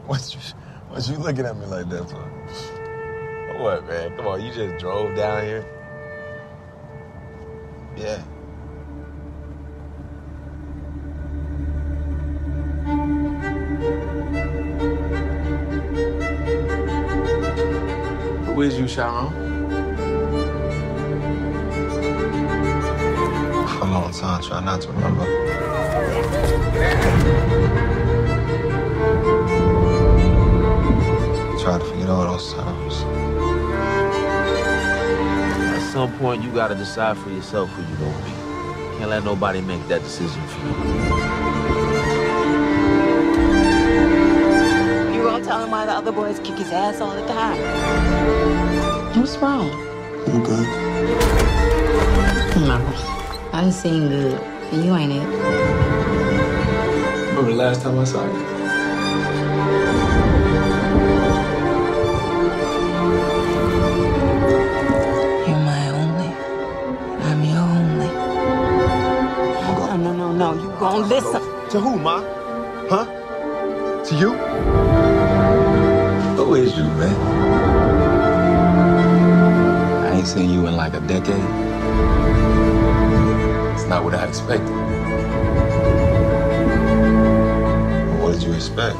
What you looking at me like that for? What, man? Come on, you just drove down here? Yeah. Who is you, Sharon? For a long time, try not to remember. Try to forget all those times. At some point, you gotta decide for yourself who you gonna be. Can't let nobody make that decision for you. You gonna tell him why the other boys kick his ass all the time? What's wrong? I'm good. No, I done seen good, and you ain't it. Remember the last time I saw you? You're my only. I'm your only. No, you gonna listen. To who, Ma? Huh? To you? Who is you, man? I ain't seen you in like a decade. It's not what I expected. What did you expect?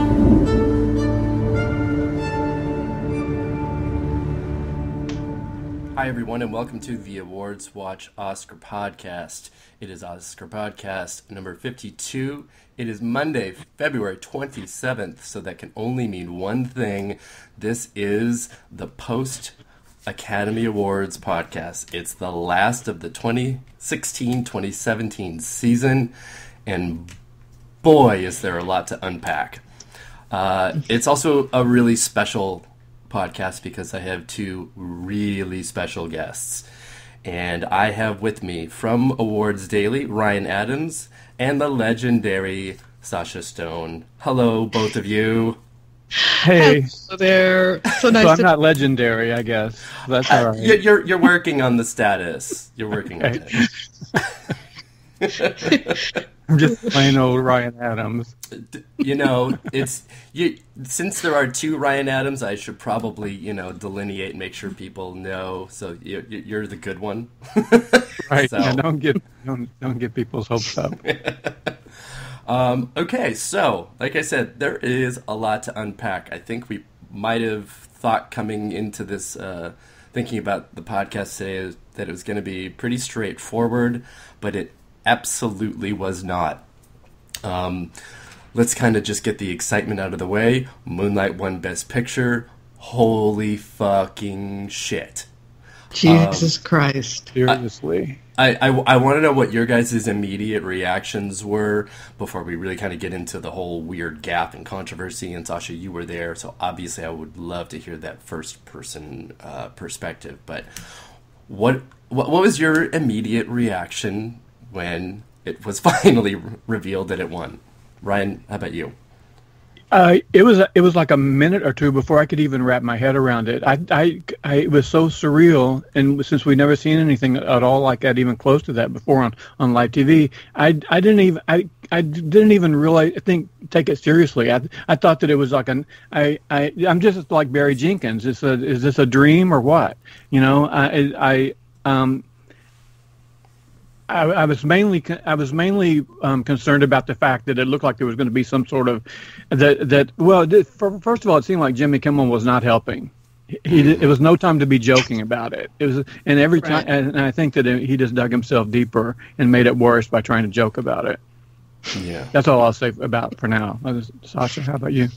Hi, everyone, and welcome to the Awards Watch Oscar Podcast. It is Oscar Podcast number 52. It is Monday, February 27th, so that can only mean one thing. This is the Post-Academy Awards Podcast. It's the last of the 2016-2017 season, and boy, is there a lot to unpack. It's also a really special podcast because I have two really special guests. And I have with me from AwardsDaily, Ryan Adams, and the legendary Sasha Stone. Hello, both of you. Hey. Hello there. So nice. So I'm not legendary, I guess. That's all right. You're working on the status. You're working on it. I'm just plain old Ryan Adams. You know, since there are two Ryan Adams, I should probably, delineate and make sure people know. So you're the good one. Right. So. Yeah, don't get people's hopes up. Okay, so like I said, there is a lot to unpack. I think we might have thought coming into this, thinking about the podcast today, that it was going to be pretty straightforward, but it absolutely was not. Let's kind of just get the excitement out of the way. Moonlight won Best Picture. Holy fucking shit. Jesus Christ. Seriously. I want to know what your guys' immediate reactions were before we really kind of get into the whole weird gap and controversy. And Sasha, you were there, so obviously I would love to hear that first-person perspective. But what was your immediate reaction when it was finally revealed that it won? Ryan, how about you? It was like a minute or two before I could even wrap my head around it. It was so surreal, and since we'd never seen anything at all like that, even close to that before on live TV, I didn't even really take it seriously. I thought that it was like I'm just like Barry Jenkins. Is this a dream or what? I was mainly concerned about the fact that it looked like there was going to be some sort of first of all, it seemed like Jimmy Kimmel was not helping. It was no time to be joking about it. It was, and every time, and I think that he just dug himself deeper and made it worse by trying to joke about it. Yeah, that's all I'll say about for now. Sasha, how about you?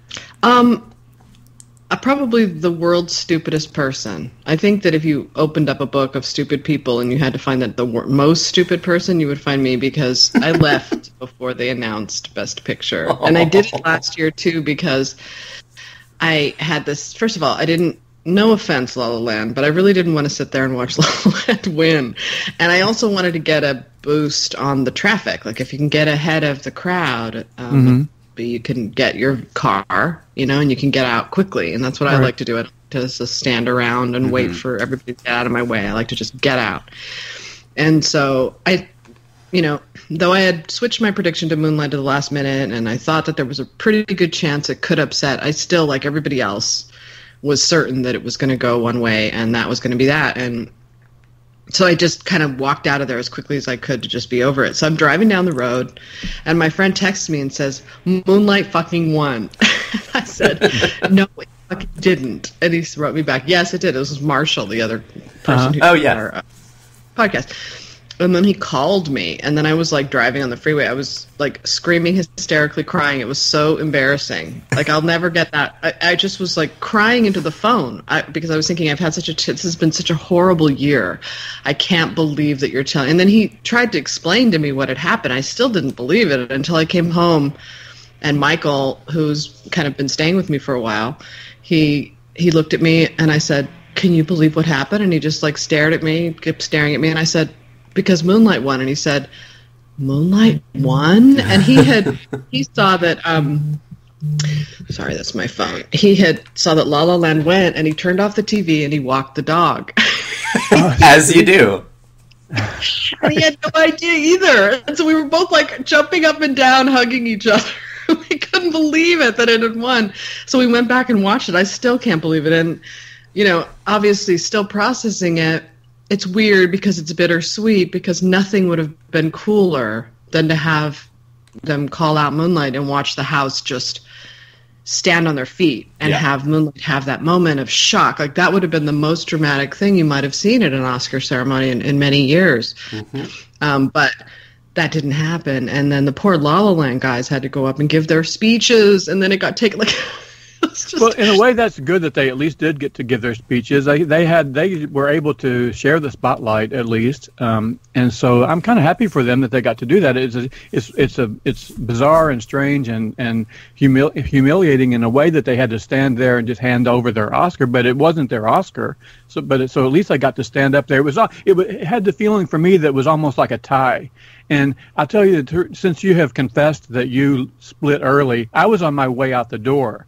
Probably the world's stupidest person. I think that if you opened up a book of stupid people and you had to find that the most stupid person, you would find me, because I left before they announced Best Picture. And I did it last year, too, because I had this... First of all, I didn't... No offense, La La Land, but I really didn't want to sit there and watch La La Land win. And I also wanted to get a boost on the traffic. Like, if you can get ahead of the crowd... you can get your car, and you can get out quickly. And that's what I like to do. I don't just stand around and wait for everybody to get out of my way. I like to just get out. And so though I had switched my prediction to Moonlight at the last minute, and I thought that there was a pretty good chance it could upset, I still, like everybody else, was certain that it was going to go one way, and that was going to be that. And so I just kind of walked out of there as quickly as I could to just be over it. So I'm driving down the road, and my friend texts me and says, Moonlight fucking won. I said, no, it fucking didn't. And he wrote me back, yes, it did. It was Marshall, the other person who did our podcast. And then he called me, and then I was, like, driving on the freeway. I was, like, screaming, hysterically crying. It was so embarrassing. Like, I'll never get that. I just was, like, crying into the phone because I was thinking, this has been such a horrible year. I can't believe that you're telling. And then he tried to explain to me what had happened. I still didn't believe it until I came home, and Michael, who's kind of been staying with me for a while, he looked at me, and I said, can you believe what happened? And he just, like, stared at me, kept staring at me, and I said, because Moonlight won. And he said, Moonlight won? And he saw that, sorry, that's my phone. Saw that La La Land went, and he turned off the TV and he walked the dog. As you do. And he had no idea either. And so we were both, like, jumping up and down, hugging each other. We couldn't believe it that it had won. So we went back and watched it. I still can't believe it. And, obviously still processing it. It's weird because it's bittersweet, because nothing would have been cooler than to have them call out Moonlight and watch the house just stand on their feet and have Moonlight have that moment of shock. Like, that would have been the most dramatic thing you might have seen at an Oscar ceremony in many years. Mm-hmm. But that didn't happen. And then the poor La La Land guys had to go up and give their speeches, and then it got taken, like... Well, in a way, that's good that they at least did get to give their speeches. They were able to share the spotlight at least, and so I'm kind of happy for them that they got to do that. It's bizarre and strange and humiliating in a way that they had to stand there and just hand over their Oscar, but it wasn't their Oscar. So at least I got to stand up there. It had the feeling for me that it was almost like a tie. And I'll tell you, since you have confessed that you split early, I was on my way out the door.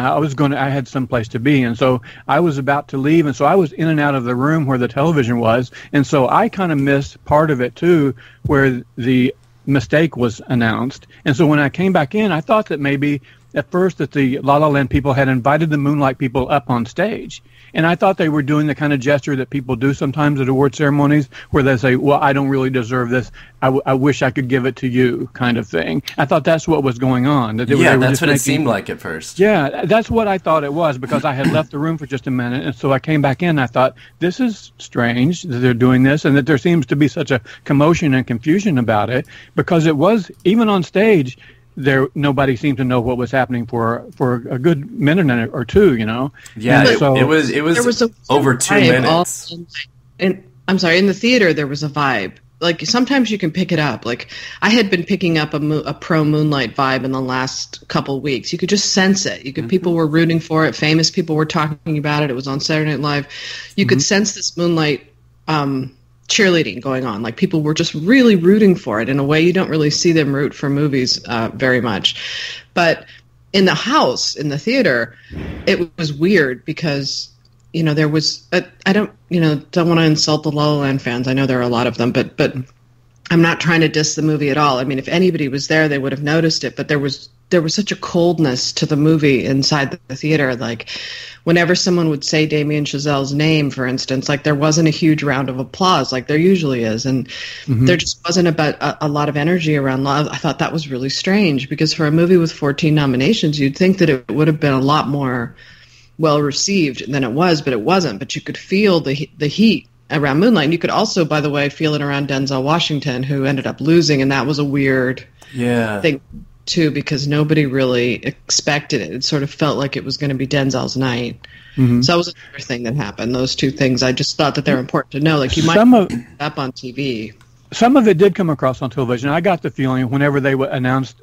I had some place to be, and so I was about to leave, and so I was in and out of the room where the television was, and so I kind of missed part of it too, where the mistake was announced. And so when I came back in, I thought that maybe at first that the La La Land people had invited the Moonlight people up on stage. And I thought they were doing the kind of gesture that people do sometimes at award ceremonies, where they say, well, I don't really deserve this. I wish I could give it to you, kind of thing. I thought that's what was going on. That's what it seemed like at first. Yeah, that's what I thought it was, because I had left the room for just a minute. And so I came back in, and I thought, this is strange that they're doing this, and that there seems to be such a commotion and confusion about it, because it was, even on stage, nobody seemed to know what was happening for a good minute or two, Yeah, so it was over 2 minutes. And I'm sorry, in the theater there was a vibe. Like, sometimes you can pick it up. Like, I had been picking up a pro Moonlight vibe in the last couple weeks. You could just sense it. People were rooting for it. Famous people were talking about it. It was on Saturday Night Live. You could sense this Moonlight cheerleading going on. Like, people were just really rooting for it in a way you don't really see them root for movies very much. But in the house, in the theater, it was weird because, there was I don't want to insult the La La Land fans. I know there are a lot of them, but I'm not trying to diss the movie at all. I mean, if anybody was there, they would have noticed it, but there was such a coldness to the movie inside the theater. Like, whenever someone would say Damien Chazelle's name, for instance, like, there wasn't a huge round of applause like there usually is. And there just wasn't a lot of energy around love. I thought that was really strange, because for a movie with 14 nominations, you'd think that it would have been a lot more well received than it was, but it wasn't. But you could feel the heat around Moonlight. And you could also, by the way, feel it around Denzel Washington, who ended up losing. And that was a weird thing too, because nobody really expected it. It sort of felt like it was going to be Denzel's night. So that was another thing that happened. Those two things, I just thought that they're important to know. Like, you might pick it up on TV. Some of it did come across on television. I got the feeling whenever they announced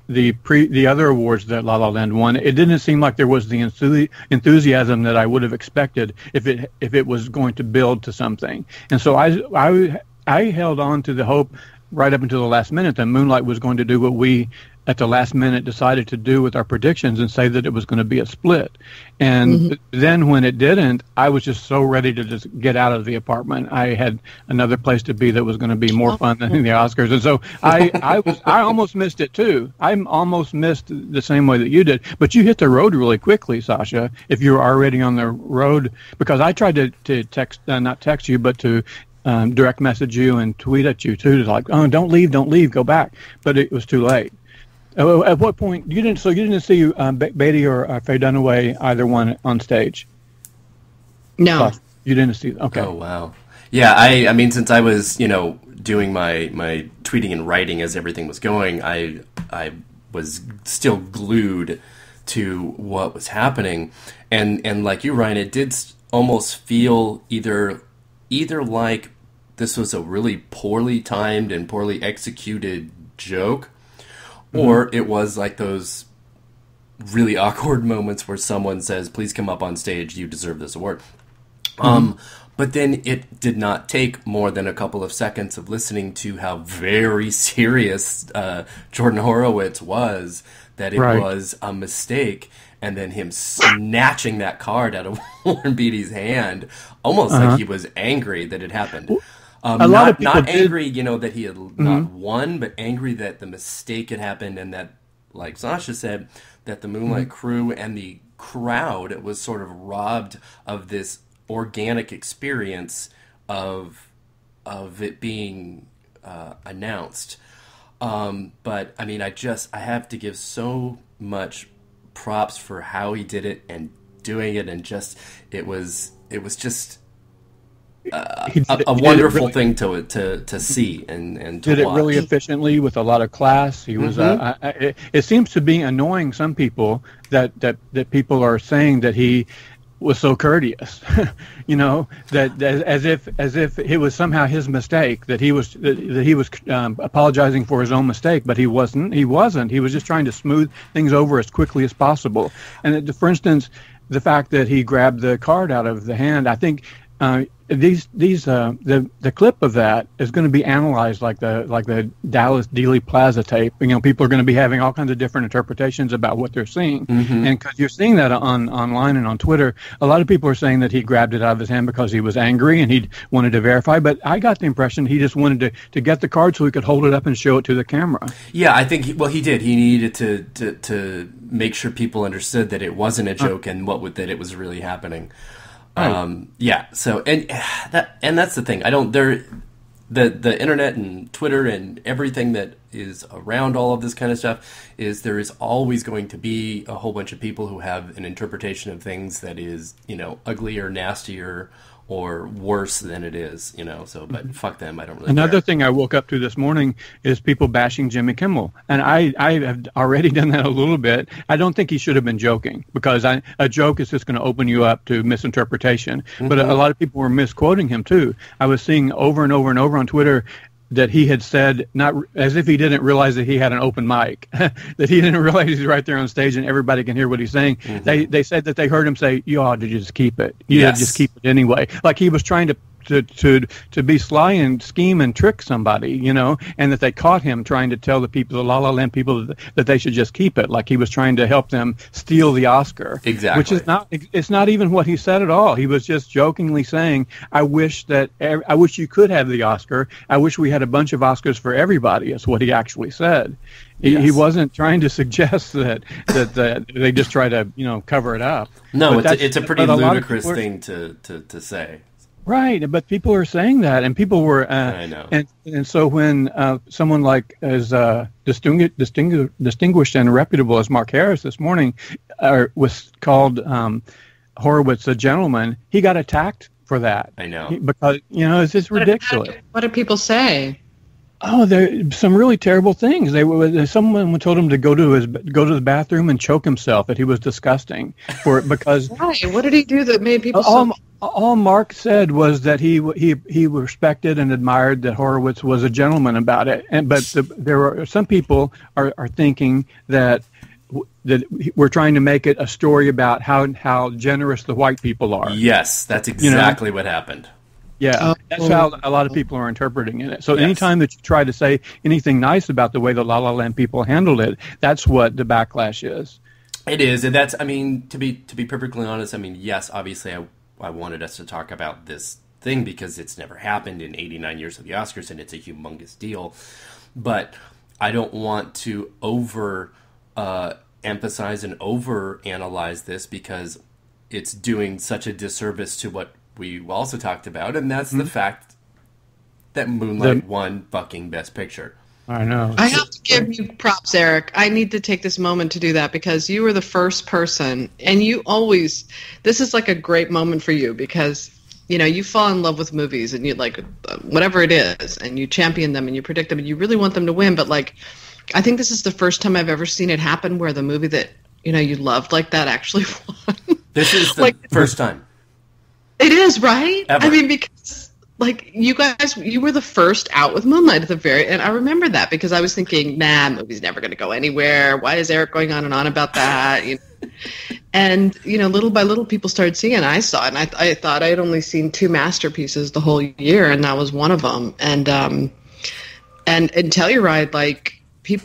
the other awards that La La Land won, it didn't seem like there was the enthusiasm that I would have expected if it was going to build to something. And so I held on to the hope right up until the last minute that Moonlight was going to do what we at the last minute decided to do with our predictions and say that it was going to be a split. And then when it didn't, I was just so ready to just get out of the apartment. I had another place to be that was going to be more fun than the Oscars. And so I almost missed it too. I almost missed the same way that you did. But you hit the road really quickly, Sasha, if you were already on the road, because I tried to text, not text you, but to direct message you and tweet at you too, to like, oh, don't leave, go back. But it was too late. At what point you didn't see Beatty or Faye Dunaway, either one, on stage? No, you didn't see. Okay. Oh wow. Yeah, I mean, since I was doing my tweeting and writing as everything was going, I was still glued to what was happening, and like you, Ryan, it did almost feel either like this was a really poorly timed and poorly executed joke, or it was like those really awkward moments where someone says, please come up on stage, you deserve this award. But then it did not take more than a couple of seconds of listening to how very serious Jordan Horowitz was, that it was a mistake, and then him snatching that card out of Warren Beatty's hand, almost like he was angry that it happened. Not angry, that he had not won, but angry that the mistake had happened, and that, like Sasha said, that the Moonlight crew and the crowd was sort of robbed of this organic experience of it being announced. But I mean, I have to give so much props for how he did it and doing it, and just it was just a wonderful thing to see and to did watch. It really efficiently with a lot of class. He was. It seems to be annoying some people that people are saying that he was so courteous, that as if it was somehow his mistake, that he was apologizing for his own mistake, but he wasn't. He was just trying to smooth things over as quickly as possible. And for instance, the fact that he grabbed the card out of the hand, I think. The clip of that is going to be analyzed like the Dallas Dealey Plaza tape. People are going to be having all kinds of different interpretations about what they're seeing, and because you're seeing that online and on Twitter, a lot of people are saying that he grabbed it out of his hand because he was angry and he wanted to verify. But I got the impression he just wanted to get the card so he could hold it up and show it to the camera. Yeah, I think he did. He needed to make sure people understood that it wasn't a joke and that it was really happening. So that's the thing. The internet and Twitter and everything that is around all of this kind of stuff is there is always going to be a whole bunch of people who have an interpretation of things that is, uglier, nastier, or worse than it is, but fuck them. I don't really Another care. thing I woke up to this morning is people bashing Jimmy Kimmel. And I have already done that a little bit. I don't think he should have been joking, because a joke is just going to open you up to misinterpretation. But a lot of people were misquoting him too. I was seeing over and over and over on Twitter that he had said, not as if he didn't realize that he had an open mic, that he didn't realize he's right there on stage and everybody can hear what he's saying. They said that they heard him say, you ought to just keep it. You ought to just keep it anyway. Like he was trying to be sly and scheme and trick somebody, and that they caught him trying to tell the La La Land people that they should just keep it, like he was trying to help them steal the Oscar. Exactly. Which is it's not even what he said at all. He was just jokingly saying, I wish you could have the Oscar. I wish we had a bunch of Oscars for everybody, is what he actually said. He wasn't trying to suggest that they just try to, cover it up. No, it's a pretty ludicrous thing to say. Right, but people are saying that, and people were. I know. And so when someone like as distinguished and reputable as Mark Harris this morning was called Horowitz a gentleman, he got attacked for that. I know. Because it's just ridiculous. What did people say? Oh, there some really terrible things. Someone told him to go to the bathroom and choke himself. That he was disgusting because. Why? What did he do that made people? All Mark said was that he respected and admired that Horowitz was a gentleman about it. But there are some people are thinking that we're trying to make it a story about how generous the white people are. Yes, that's exactly what happened. Yeah, that's how a lot of people are interpreting it. So anytime that you try to say anything nice about the way the La La Land people handled it, that's what the backlash is. It is, and that's, I mean, to be perfectly honest, I mean, yes, obviously I wanted us to talk about this thing because it's never happened in 89 years of the Oscars, and it's a humongous deal. But I don't want to emphasize and over analyze this because it's doing such a disservice to what we also talked about, and that's the fact that Moonlight won fucking Best Picture. I know. I have to give you props, Eric. I need to take this moment to do that because you were the first person, and you always, this is like a great moment for you because, you know, you fall in love with movies and you like whatever it is, and you champion them and you predict them and you really want them to win. But like, I think this is the first time I've ever seen it happen where the movie that, you know, you loved like that actually won. This is the first time. It is, right? Ever. I mean, because like you guys, you were the first out with Moonlight at the and I remember that because I was thinking, nah, movie's never going to go anywhere. Why is Eric going on and on about that? You know? And you know, little by little, people started seeing it. And I saw it, and I thought I had only seen 2 masterpieces the whole year, and that was one of them. And Telluride, like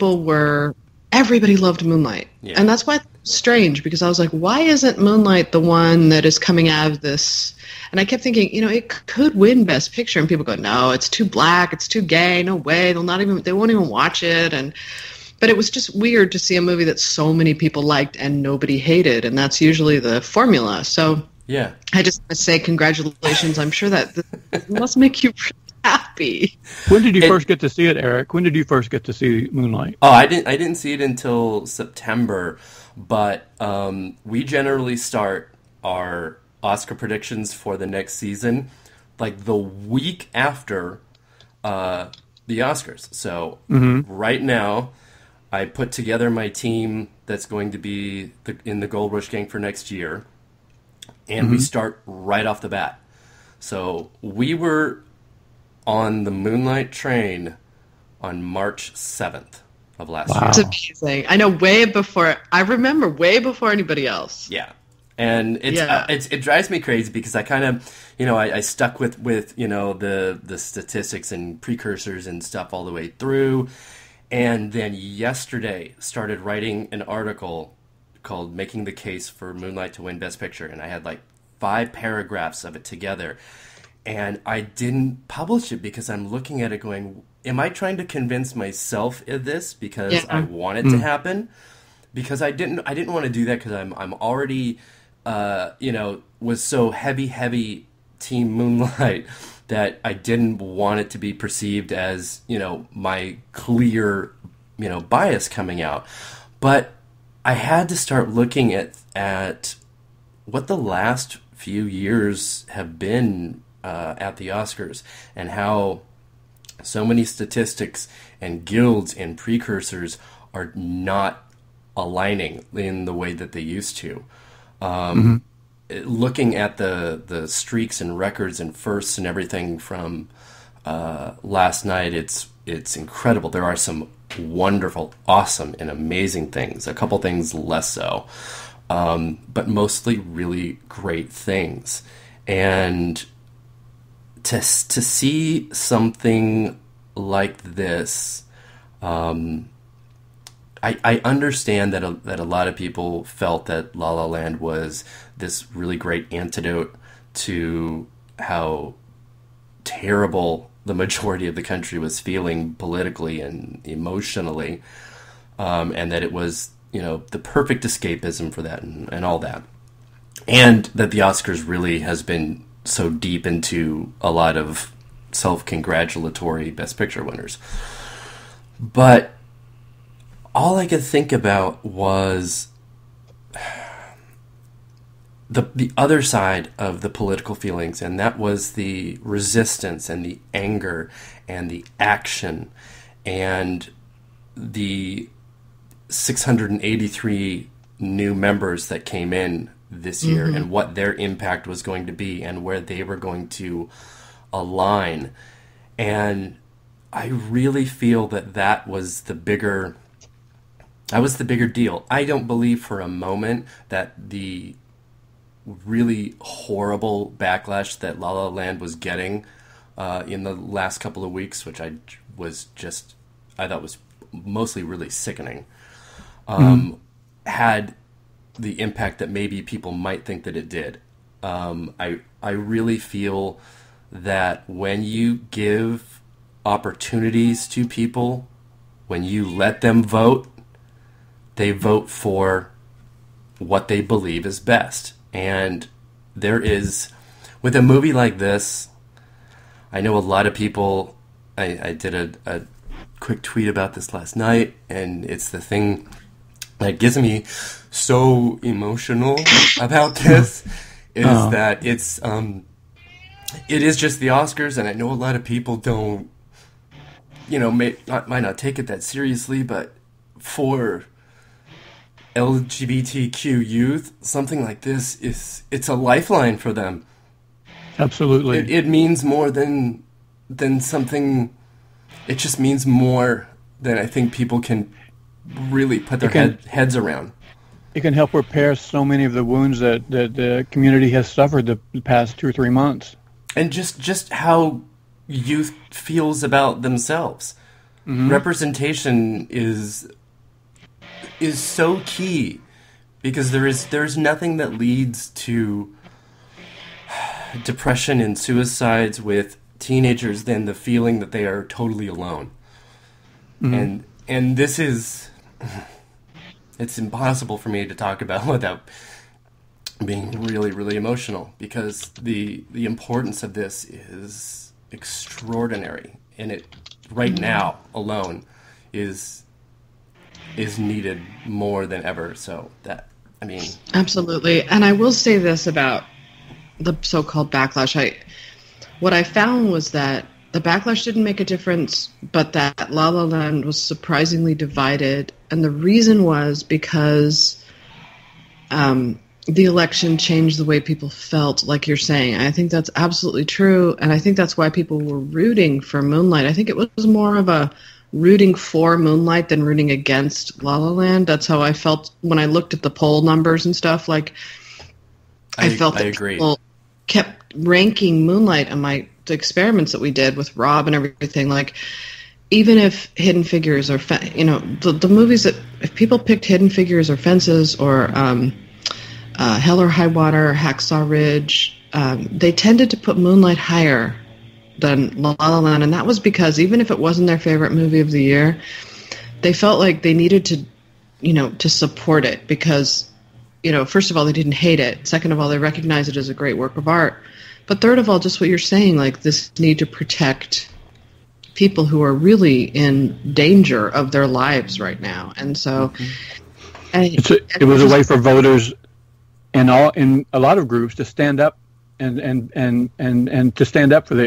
everybody loved Moonlight, and that's why it's strange because I was like, why isn't Moonlight the one that is coming out of this? And I kept thinking, you know, it could win Best Picture, and people go, no, it's too black, it's too gay, no way, they won't even watch it. But it was just weird to see a movie that so many people liked and nobody hated, and that's usually the formula. So yeah, I just want to say congratulations. I'm sure that this must make you happy. When did you first get to see it, Eric? When did you first get to see Moonlight? Oh, I didn't see it until September, but we generally start our Oscar predictions for the next season like the week after the Oscars. So right now, I put together my team that's going to be in the Gold Rush gang for next year, and we start right off the bat. So we were on the Moonlight train on March 7th of last year. That's amazing. I know I remember way before anybody else. Yeah. And it drives me crazy because I kind of, you know, I stuck with you know, the statistics and precursors and stuff all the way through. And then yesterday started writing an article called Making the Case for Moonlight to Win Best Picture. And I had like 5 paragraphs of it together. And I didn't publish it because I'm looking at it going, am I trying to convince myself of this because I want it to happen? Because I didn't want to do that because I'm already, you know, was so heavy Team Moonlight that I didn't want it to be perceived as, you know, my clear, you know, bias coming out. But I had to start looking at what the last few years have been at the Oscars and how so many statistics and guilds and precursors are not aligning in the way that they used to. Looking at the streaks and records and firsts and everything from last night, it's incredible. There are some wonderful, awesome, and amazing things. A couple things less so, but mostly really great things. And to see something like this, I understand that a lot of people felt that La La Land was this really great antidote to how terrible the majority of the country was feeling politically and emotionally, and that it was, you know, the perfect escapism for that and all that. And that the Oscars really has been so deep into a lot of self-congratulatory Best Picture winners. But all I could think about was the other side of the political feelings, and that was the resistance and the anger and the action and the 683 new members that came in this year and what their impact was going to be and where they were going to align. And I really feel that was the bigger deal. I don't believe for a moment that the really horrible backlash that La La Land was getting in the last couple of weeks, which I thought was mostly really sickening, had the impact that maybe people might think that it did. I really feel that when you give opportunities to people, when you let them vote, they vote for what they believe is best. And there is, with a movie like this, I know a lot of people, I did a quick tweet about this last night, and it's the thing that gets me so emotional about this, is that it is just the Oscars, and I know a lot of people don't, might not take it that seriously, but for LGBTQ youth, something like this it's a lifeline for them. Absolutely. It means more than something. It just means more than I think people can really put their heads around. It can help repair so many of the wounds that the community has suffered the past 2 or 3 months. And just how youth feels about themselves. Mm-hmm. Representation is so key, because there's nothing that leads to depression and suicides with teenagers than the feeling that they are totally alone. Mm-hmm. And this is, it's impossible for me to talk about without being really, really emotional, because the importance of this is extraordinary, and it right now alone is needed more than ever. So that, I mean, absolutely. And I will say this about the so-called backlash. What I found was that the backlash didn't make a difference, but that La La Land was surprisingly divided. And the reason was because the election changed the way people felt, like you're saying. I think that's absolutely true. And I think that's why people were rooting for Moonlight. I think it was more of a rooting for Moonlight than rooting against La La Land. That's how I felt when I looked at the poll numbers and stuff. Like, I felt that people kept ranking Moonlight on the experiments that we did with Rob and everything. Like, even if Hidden Figures or the movies that, if people picked Hidden Figures or Fences or Hell or High Water, Hacksaw Ridge, they tended to put Moonlight higher than La La Land, and that was because even if it wasn't their favorite movie of the year, they felt like they needed to support it because, first of all, they didn't hate it. Second of all, they recognized it as a great work of art. But third of all, just what you're saying, like this need to protect people who are really in danger of their lives right now. And so it was a way for voters in a lot of groups to stand up and to stand up for the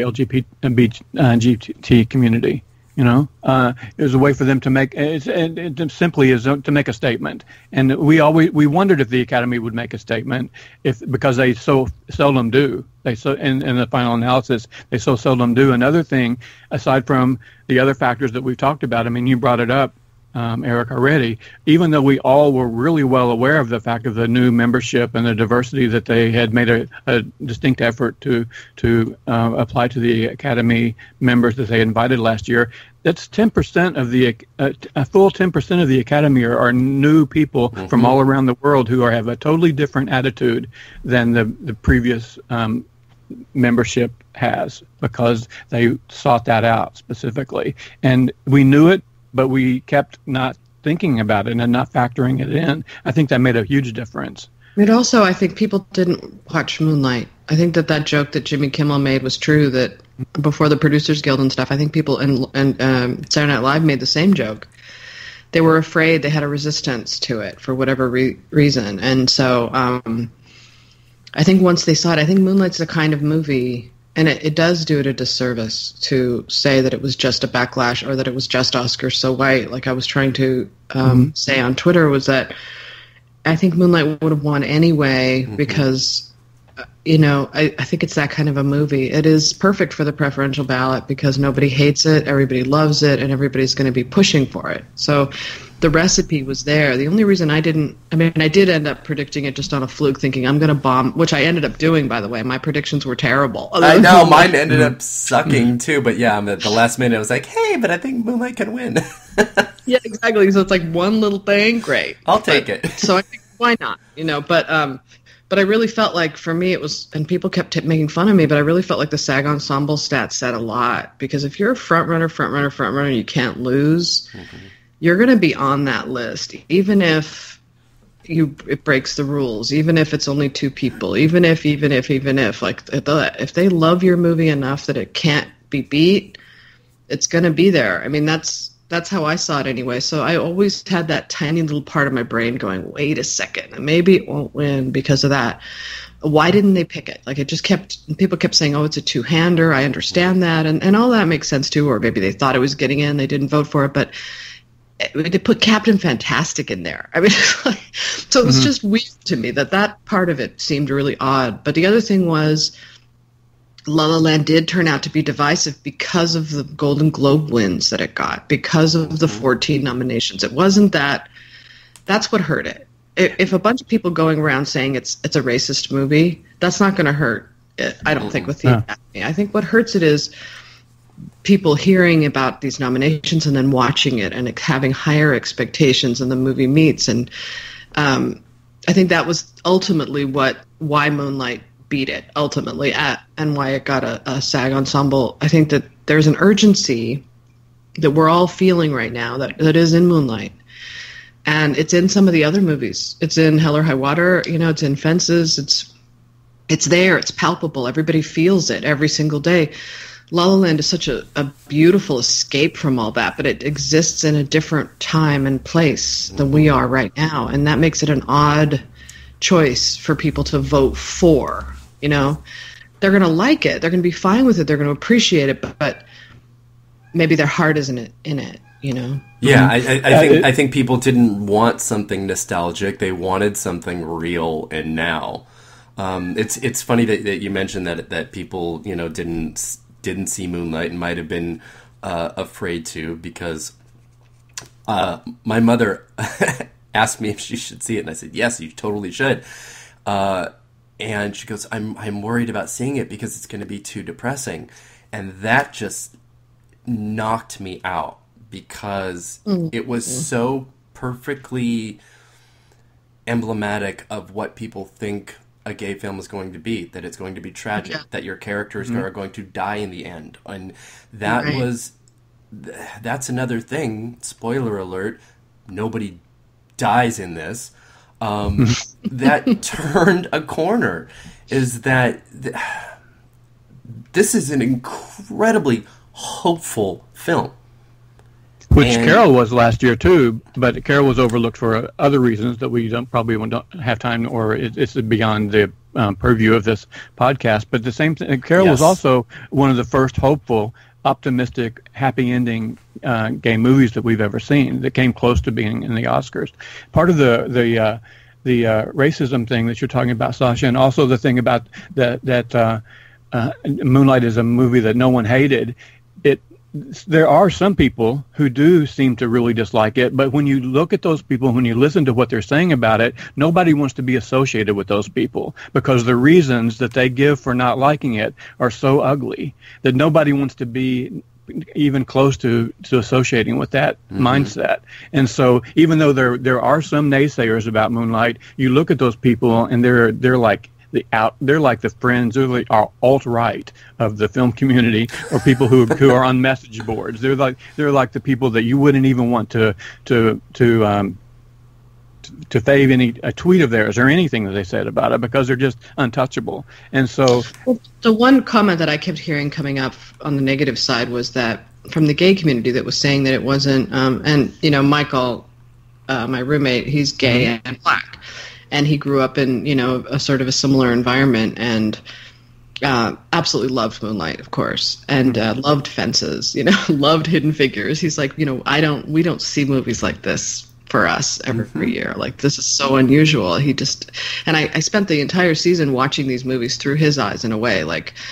LGBT community. It was a way for them to make it simply is to make a statement. And we wondered if the Academy would make a statement because they so seldom do. In the final analysis, they so seldom do. Another thing, aside from the other factors that we've talked about, I mean, you brought it up, Eric, already. Even though we all were really well aware of the fact of the new membership and the diversity that they had made a distinct effort to apply to the Academy members that they invited last year, that's 10% of a full 10% of the Academy are new people from all around the world who have a totally different attitude than the previous membership has, because they sought that out specifically. And we knew it, but we kept not thinking about it and not factoring it in. I think that made a huge difference. It also, I think people didn't watch Moonlight. I think that joke that Jimmy Kimmel made was true, that before the Producers Guild and stuff, I think people and Saturday Night Live made the same joke. They were afraid, they had a resistance to it for whatever reason. And so I think once they saw it, I think Moonlight's the kind of movie, and it does do it a disservice to say that it was just a backlash or that it was just Oscars so white. Like I was trying to say on Twitter, was that I think Moonlight would have won anyway because, I think it's that kind of a movie. It is perfect for the preferential ballot because nobody hates it, everybody loves it, and everybody's going to be pushing for it. So the recipe was there. The only reason I did end up predicting it just on a fluke, thinking I'm going to bomb, which I ended up doing, by the way. My predictions were terrible. I know, mine ended up sucking too, but yeah, at the last minute I was like, hey, but I think Moonlight can win. Yeah, exactly. So it's like one little thing, great. I'll take it. So I think, why not? But I really felt like, for me, it was, and people kept making fun of me, but I really felt like the SAG Ensemble stats said a lot. Because if you're a front runner, you can't lose, you're going to be on that list, even if it breaks the rules, even if it's only 2 people, even if, like, if they love your movie enough that it can't be beat, it's going to be there. I mean, that's how I saw it anyway. So I always had that tiny little part of my brain going, wait a second, maybe it won't win because of that. Why didn't they pick it? Like, people kept saying, oh, it's a 2-hander. I understand that. And all that makes sense too. Or maybe they thought it was getting in. They didn't vote for it. But they put Captain Fantastic in there. I mean, so it was just weird to me that part of it seemed really odd. But the other thing was, La La Land did turn out to be divisive because of the Golden Globe wins that it got, because of the 14 nominations. It wasn't that. That's what hurt it. If a bunch of people going around saying it's a racist movie, that's not going to hurt it, I don't think, with the Academy. I think what hurts it is people hearing about these nominations and then watching it and having higher expectations than the movie meets. And I think that was ultimately why Moonlight beat it ultimately and why it got a SAG Ensemble. I think that there's an urgency that we're all feeling right now that is in Moonlight, and it's in some of the other movies. It's in Hell or High Water, it's in Fences. It's there. It's palpable. Everybody feels it every single day. La La Land is such a beautiful escape from all that, but it exists in a different time and place than we are right now, and that makes it an odd choice for people to vote for. They're going to like it. They're going to be fine with it. They're going to appreciate it, but maybe their heart isn't in it. Yeah, I think people didn't want something nostalgic. They wanted something real and now. It's funny that you mentioned that people didn't see Moonlight and might have been afraid to, because my mother asked me if she should see it, and I said yes, you totally should. And she goes, I'm worried about seeing it because it's going to be too depressing. And that just knocked me out, because it was so perfectly emblematic of what people think a gay film is going to be, that it's going to be tragic, that your characters are going to die in the end. And that that's another thing, spoiler alert, nobody dies in this. That turned a corner, is that this is an incredibly hopeful film. Which Carol was last year too, but Carol was overlooked for other reasons that we don't have time, or it's beyond the purview of this podcast. But the same thing, Carol was also one of the first hopeful, optimistic, happy ending gay movies that we've ever seen that came close to being in the Oscars. Part of the racism thing that you're talking about, Sasha, and also the thing about that Moonlight is a movie that no one hated. There are some people who do seem to really dislike it, but when you look at those people, when you listen to what they're saying about it, nobody wants to be associated with those people, because the reasons that they give for not liking it are so ugly that nobody wants to be even close to associating with that mindset. And so even though there are some naysayers about Moonlight, you look at those people and they're like they're like the friends, they're alt-right of the film community, or people who are on message boards. They're like the people that you wouldn't even want to fave a tweet of theirs or anything that they said about it, because they're just untouchable. And so the one comment that I kept hearing coming up on the negative side was that from the gay community that was saying that it wasn't, Michael, my roommate, he's gay and black. And he grew up in, a sort of a similar environment, and absolutely loved Moonlight, of course, and loved Fences, loved Hidden Figures. He's like, we don't see movies like this for us every year. Like, this is so unusual. And I spent the entire season watching these movies through his eyes in a way, like,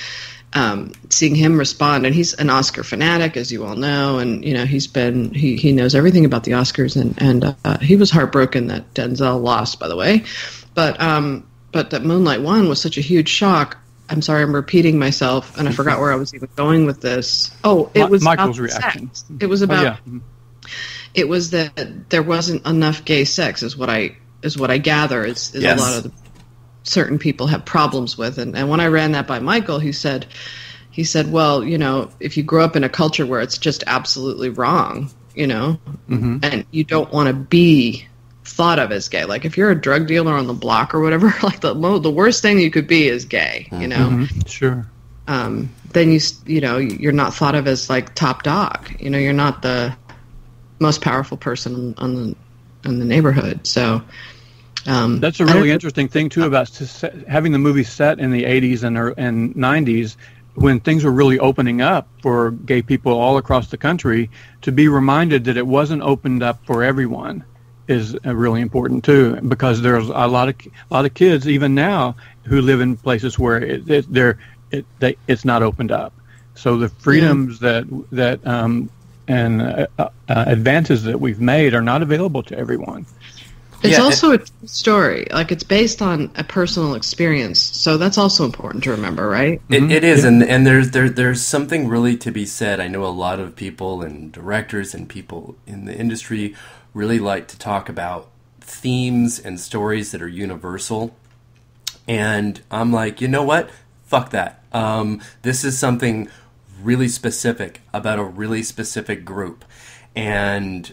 seeing him respond, and he's an Oscar fanatic, as you all know, and he knows everything about the Oscars, and he was heartbroken that Denzel lost, by the way, but that Moonlight won was such a huge shock. I'm sorry, I'm repeating myself, and I forgot where I was even going with this. Oh, it was Michael's reaction. Sex. It was about. It was that there wasn't enough gay sex, is what I gather. Is yes. A lot of certain people have problems with, and when I ran that by Michael, he said, well, if you grow up in a culture where it's just absolutely wrong, and you don't want to be thought of as gay. Like if you're a drug dealer on the block or whatever, like the worst thing you could be is gay, Sure. Then you're not thought of as like top dog. You're not the most powerful person in the neighborhood. So that's a really interesting thing too about having the movie set in the 80s and 90s when things were really opening up for gay people all across the country. To be reminded that it wasn't opened up for everyone is really important too, because there's a lot of kids even now who live in places where it's not opened up. So the freedoms that advances that we've made are not available to everyone. It's also a true story. Like it's based on a personal experience, so that's also important to remember, right? It is, and there's something really to be said. I know a lot of people and directors and people in the industry really like to talk about themes and stories that are universal, and I'm like, you know what? Fuck that. This is something really specific about a really specific group, and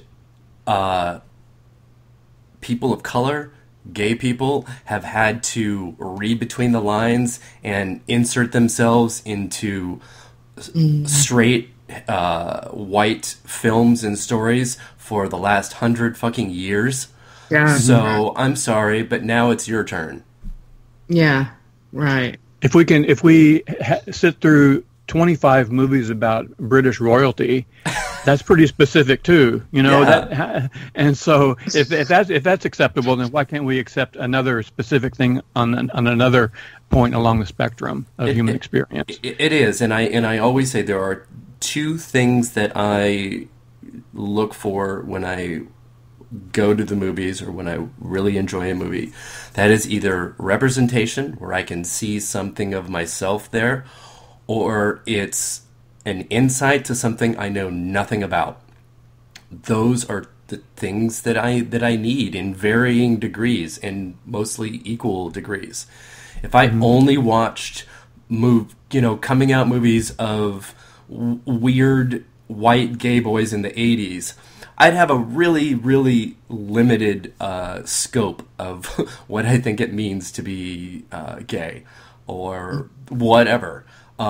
people of color, gay people, have had to read between the lines and insert themselves into straight white films and stories for the last 100 fucking years. Yeah. So I'm sorry, but now it's your turn. Yeah. Right. If we sit through 25 movies about British royalty, that's pretty specific too, that, and so if that's acceptable, then why can't we accept another specific thing on another point along the spectrum of human experience? It is, and I always say there are two things that I look for when I go to the movies or when I really enjoy a movie. That is either representation, where I can see something of myself there, or it's an insight to something I know nothing about. Those are the things that I need in varying degrees and mostly equal degrees. If I only watched coming out movies of weird white gay boys in the 80s, I'd have a really, really limited scope of what I think it means to be gay or whatever.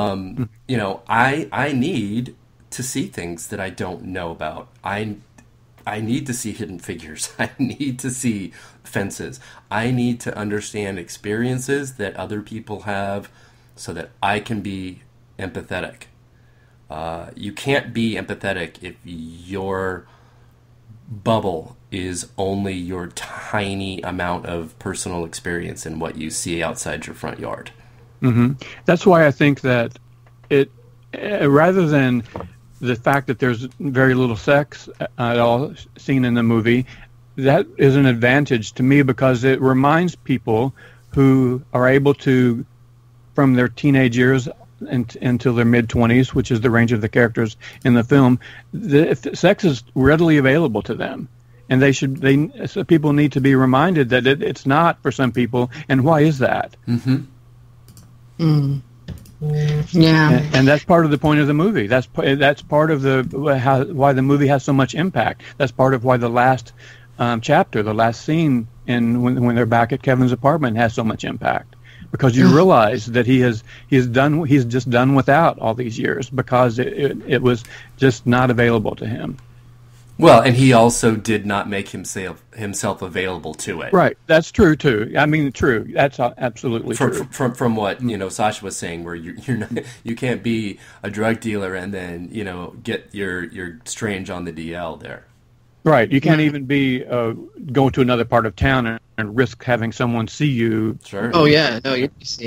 I need to see things that I don't know about. I need to see hidden figures. I need to see fences. I need to understand experiences that other people have so that I can be empathetic. You can't be empathetic if your bubble is only your tiny amount of personal experience in what you see outside your front yard. Mm-hmm. That's why I think that it, rather than the fact that there's very little sex at all seen in the movie, that is an advantage to me because it reminds people who are able to, from their teenage years until their mid-20s, which is the range of the characters in the film, sex is readily available to them. And so people need to be reminded that it's not for some people. And why is that? Mm-hmm. Mm. Yeah, and that's part of the point of the movie. That's part of why the movie has so much impact. That's part of why the last chapter, the last scene, when they're back at Kevin's apartment, has so much impact because you realize that he's just done without all these years because it was just not available to him. Well, and he also did not make himself available to it. Right, that's true too. I mean, true. That's absolutely true. From what Sasha was saying, where you can't be a drug dealer and then get your strange on the DL there. Right, you can't even be go to another part of town and risk having someone see you. Sure. Oh yeah, no, you'd be seen.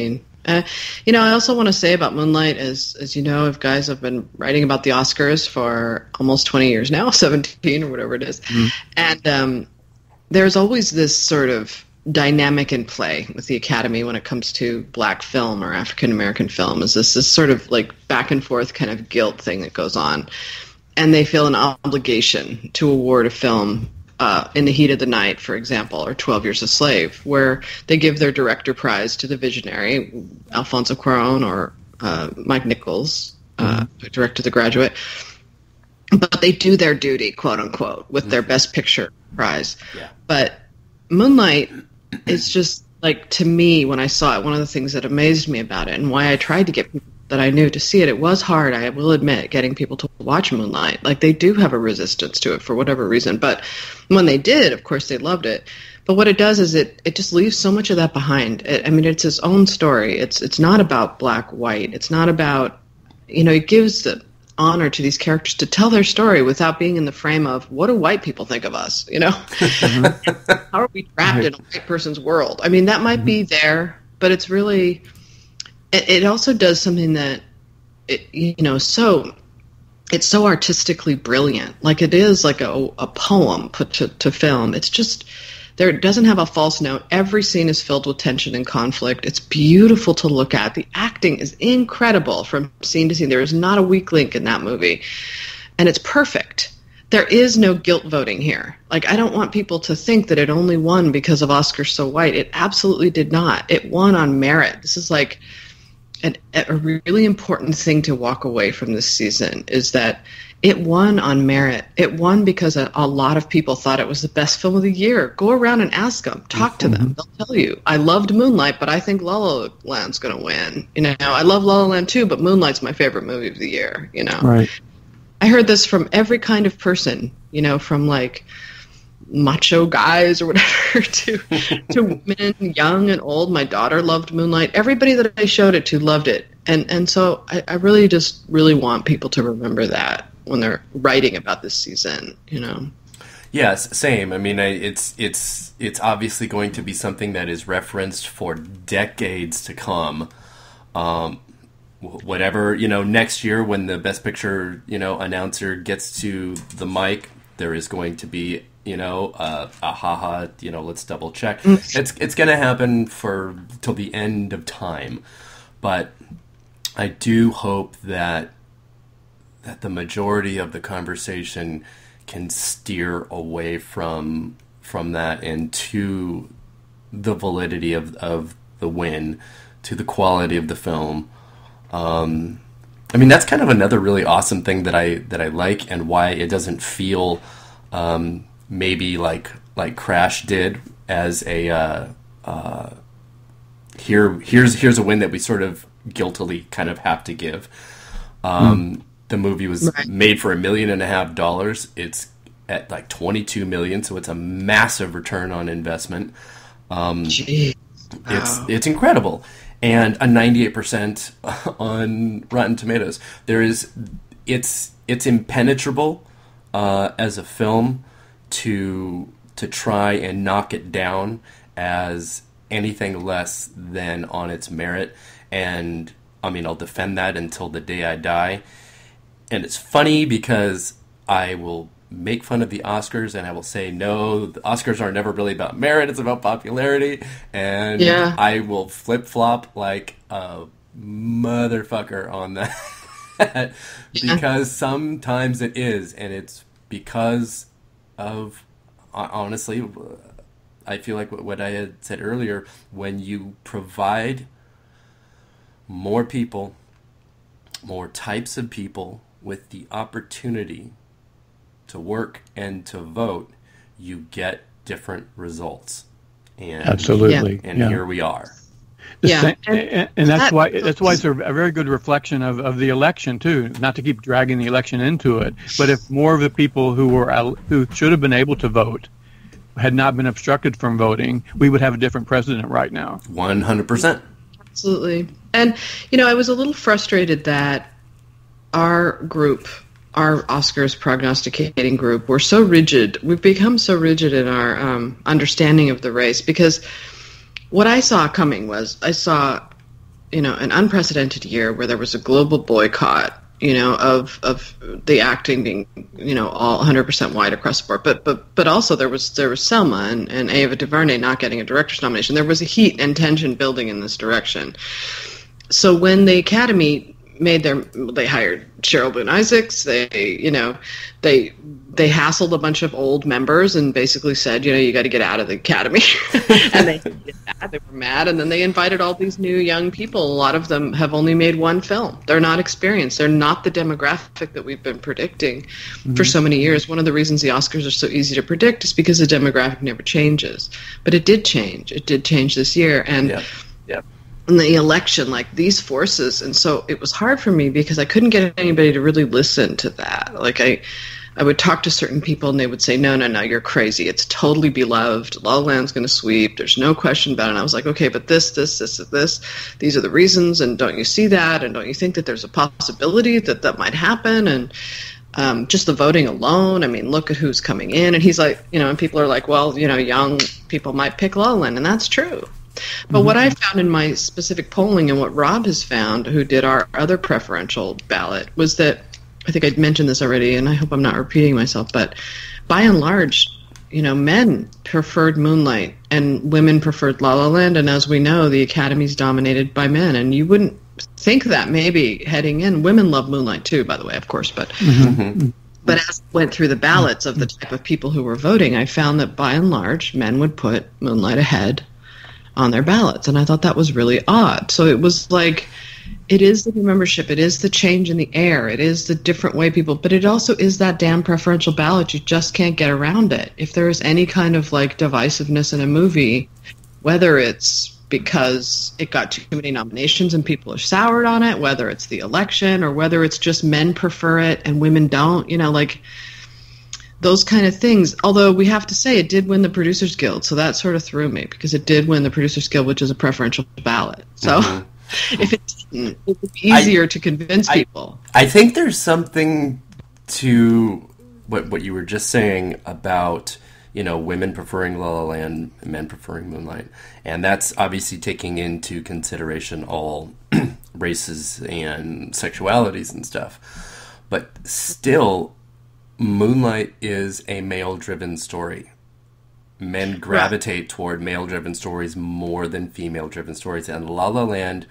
I also want to say about Moonlight, as you know, if guys have been writing about the Oscars for almost 20 years now, 17 or whatever it is, and there's always this sort of dynamic in play with the Academy when it comes to black film or African American film. Is this sort of like back and forth kind of guilt thing that goes on, and they feel an obligation to award a film In the Heat of the Night, for example, or 12 Years a Slave, where they give their director prize to the visionary, Alfonso Cuarón or Mike Nichols, who directed The Graduate. But they do their duty, quote unquote, with their Best Picture prize. Yeah. But Moonlight is just, like, to me, when I saw it, one of the things that amazed me about it and why I tried to get people that I knew to see it. It was hard, I will admit, getting people to watch Moonlight. Like, they do have a resistance to it for whatever reason. But when they did, of course, they loved it. But what it does is it just leaves so much of that behind. It's its own story. It's not about black, white. It's not about, it gives the honor to these characters to tell their story without being in the frame of, what do white people think of us, How are we trapped in a white person's world? I mean, that might be there, but it's really... It also does something that, it's so artistically brilliant. Like, it is like a poem put to film. It's just, it doesn't have a false note. Every scene is filled with tension and conflict. It's beautiful to look at. The acting is incredible from scene to scene. There is not a weak link in that movie. And it's perfect. There is no guilt voting here. Like, I don't want people to think that it only won because of Oscars So White. It absolutely did not. It won on merit. This is like... a really important thing to walk away from this season is that it won on merit. It won because a lot of people thought it was the best film of the year. Go around and ask them. Talk to them. They'll tell you. I loved Moonlight, but I think La La Land's going to win. I love La La Land too, but Moonlight's my favorite movie of the year. Right. I heard this from every kind of person. From like macho guys or whatever to women, young and old. My daughter loved Moonlight. Everybody that I showed it to loved it. And so I really just really want people to remember that when they're writing about this season, Yes, same. I mean, it's obviously going to be something that is referenced for decades to come. Whatever, next year when the Best Picture, announcer gets to the mic, there is going to be haha, let's double check. It's going to happen till the end of time. But I do hope that the majority of the conversation can steer away from that and to the validity of the win, to the quality of the film. That's kind of another really awesome thing that I like, and why it doesn't feel maybe like Crash did as a here's a win that we sort of guiltily kind of have to give. The movie was made for $1.5 million. It's at like 22 million, so it's a massive return on investment. It's incredible, and a 98% on Rotten Tomatoes. It's impenetrable as a film to try and knock it down as anything less than on its merit. And I'll defend that until the day I die. And it's funny because I will make fun of the Oscars and I will say, no, the Oscars are never really about merit, it's about popularity. And I will flip-flop like a motherfucker on that. Because sometimes it is, and it's because of, honestly, I feel like what I had said earlier, when you provide more people, more types of people with the opportunity to work and to vote, you get different results. And, absolutely. And here we are. And that's why it's a very good reflection of the election too. Not to keep dragging the election into it, but if more of the people who should have been able to vote had not been obstructed from voting, we would have a different president right now. 100%. Absolutely. And I was a little frustrated that our group, our Oscars prognosticating group, we're so rigid. We've become so rigid in our understanding of the race, because what I saw coming was I saw an unprecedented year where there was a global boycott, of the acting being, all 100% white across the board. But also there was Selma and Ava DuVernay not getting a director's nomination. There was a heat and tension building in this direction. So when the Academy they hired Cheryl Boone Isaacs, they hassled a bunch of old members and basically said, you got to get out of the Academy. And they did that. They were mad. And then they invited all these new young people. A lot of them have only made one film. They're not experienced. They're not the demographic that we've been predicting for so many years. One of the reasons the Oscars are so easy to predict is because the demographic never changes. But it did change. It did change this year. And in the election, like these forces, and so it was hard for me because I couldn't get anybody to really listen to that. Like I would talk to certain people and they would say, no, you're crazy. It's totally beloved. La La Land's going to sweep. There's no question about it. And I was like, okay, but this, these are the reasons. And don't you see that? And don't you think that there's a possibility that might happen? And just the voting alone, I mean, look at who's coming in. And he's like, and people are like, well, young people might pick La La Land. And that's true. But what I found in my specific polling and what Rob has found, who did our other preferential ballot, was that, I think I'd mentioned this already, and I hope I'm not repeating myself, but by and large, men preferred Moonlight and women preferred La La Land, and as we know, the Academy's dominated by men, and you wouldn't think that maybe heading in. Women love Moonlight too, by the way, of course, but... But as I went through the ballots of the type of people who were voting, I found that by and large, men would put Moonlight ahead on their ballots, and I thought that was really odd. So it was like, it is the new membership, it is the change in the air, it is the different way people, but it also is that damn preferential ballot. You just can't get around it. If there is any kind of like divisiveness in a movie, whether it's because it got too many nominations and people are soured on it, whether it's the election or whether it's just men prefer it and women don't, like those kind of things. Although we have to say it did win the Producers Guild, so that sort of threw me because it did win the Producers Guild, which is a preferential ballot. So if it didn't, it would be easier to convince people. I think there's something to what you were just saying about, women preferring La La Land, men preferring Moonlight. And that's obviously taking into consideration all races and sexualities and stuff. But still, Moonlight is a male-driven story. Men gravitate toward male-driven stories more than female-driven stories. And La La Land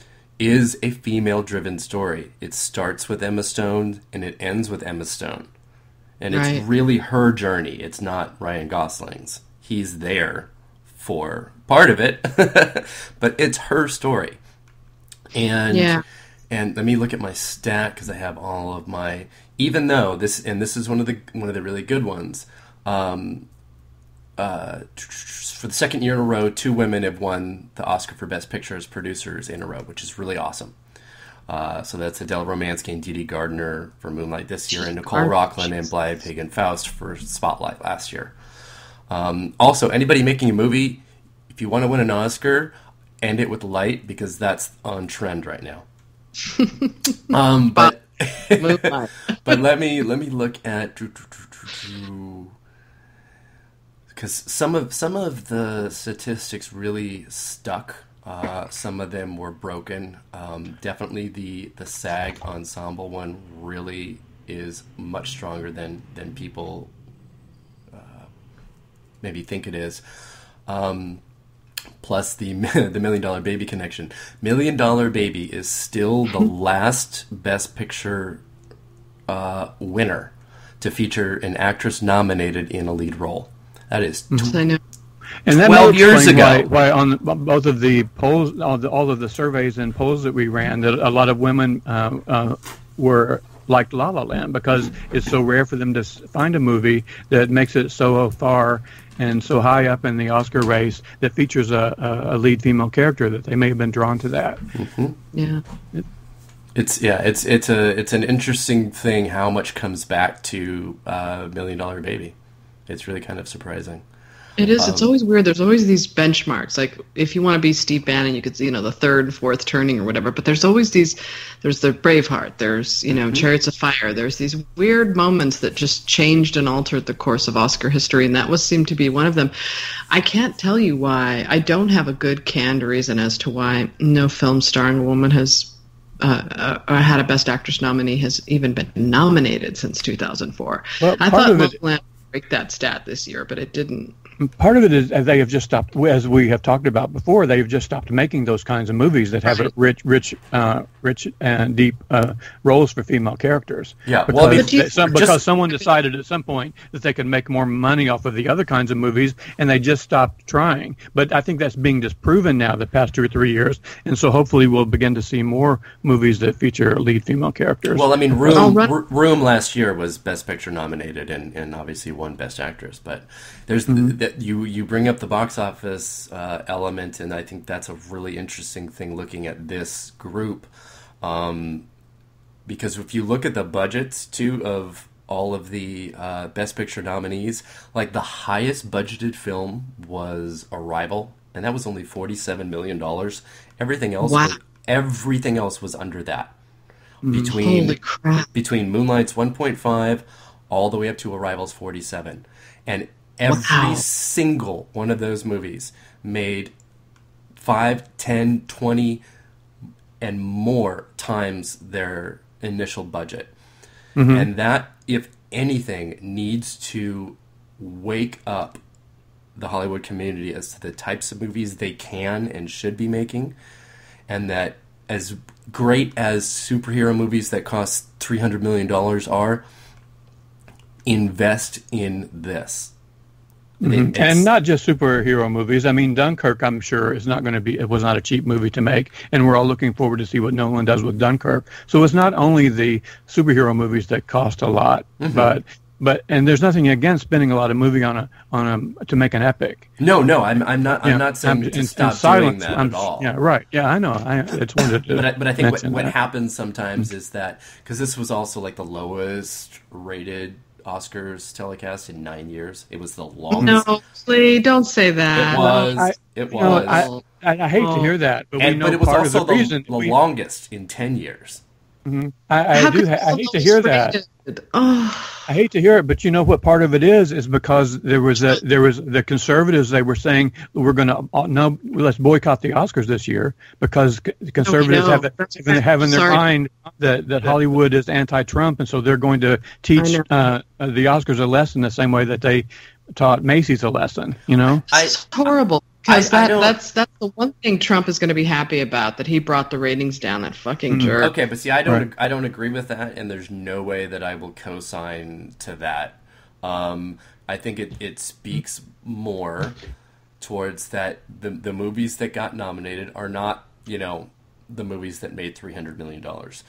is a female-driven story. It starts with Emma Stone and it ends with Emma Stone. And it's really her journey. It's not Ryan Gosling's. He's there for part of it, but it's her story. And let me look at my stat because I have all of my. Even though this is one of the really good ones. For the second year in a row, 2 women have won the Oscar for Best Picture as producers in a row, which is really awesome. So that's Adele Romansky and Dee Gardner for Moonlight this year, and Nicole Rockland and Blythe Hagen Faust for Spotlight last year. Also, anybody making a movie, if you want to win an Oscar, end it with Light because that's on trend right now. But let me look at because some of the statistics really stuck. Some of them were broken. Definitely the SAG ensemble one really is much stronger than people maybe think it is. Plus the $1 Million Baby connection. $1 Million Baby is still the last Best Picture winner to fefer an actress nominated in a lead role. That is I know. And that 12 years ago. Why on both of the polls, all of the surveys and polls that we ran, that a lot of women were like La La Land because it's so rare for them to find a movie that makes it so far and so high up in the Oscar race that features a lead female character that they may have been drawn to that. Mm-hmm. Yeah. It's an interesting thing how much comes back to $1 Million Baby. It's really kind of surprising. It is. It's always weird. There's always these benchmarks. Like, if you want to be Steve Bannon, you could see, the third and fourth turning or whatever. But there's always these. There's the Braveheart. There's, Chariots of Fire. There's these weird moments that just changed and altered the course of Oscar history, and that seemed to be one of them. I can't tell you why. I don't have a good canned reason as to why no film starring a woman has had a Best Actress nominee has even been nominated since 2004. Well, I thought Moonlight would break that stat this year, but it didn't. Part of it is they have just stopped, as we have talked about before, they've just stopped making those kinds of movies that have rich and deep roles for female characters. Yeah, because someone decided at some point that they could make more money off of the other kinds of movies, and they just stopped trying. But I think that's being disproven now the past 2 or 3 years, and so hopefully we'll begin to see more movies that feature lead female characters. Well, I mean, Room last year was Best Picture nominated and obviously won Best Actress, but there's you bring up the box office element, and I think that's a really interesting thing looking at this group, because if you look at the budgets too of all of the Best Picture nominees, like the highest budgeted film was Arrival, and that was only $47 million. Everything else was under that. Holy crap. Between Moonlight's 1.5 all the way up to Arrival's 47, and every single one of those movies made 5, 10, 20, and more times their initial budget. Mm-hmm. And that, if anything, needs to wake up the Hollywood community as to the types of movies they can and should be making. And that as great as superhero movies that cost $300 million are, invest in this. Mm-hmm. And not just superhero movies. I mean, Dunkirk, I'm sure, it was not a cheap movie to make, and we're all looking forward to see what Nolan does with Dunkirk. So it's not only the superhero movies that cost a lot, mm-hmm. but there's nothing against spending a lot of movie on to make an epic. No, I'm not saying to stop doing that at all. Yeah, right. Yeah, I know. It's one of the. But I think what happens sometimes is that, because this was also like the lowest rated Oscars telecast in 9 years. It was the longest. No, please don't say that. It was. I hate to hear that, but we know it was part also of the reason. The longest in 10 years. Mm-hmm. I hate to hear that. I hate to hear it, but you know what part of it is because there was the conservatives. They were saying we're going to let's boycott the Oscars this year because conservatives have in their mind that Hollywood is anti-Trump, and so they're going to teach the Oscars a lesson the same way that they taught Macy's a lesson. It's horrible. Because that's the one thing Trump is going to be happy about, that he brought the ratings down, that fucking jerk. Okay, but see, I don't agree with that, and there's no way that I will co-sign to that. I think it speaks more towards that the movies that got nominated are not, the movies that made $300 million.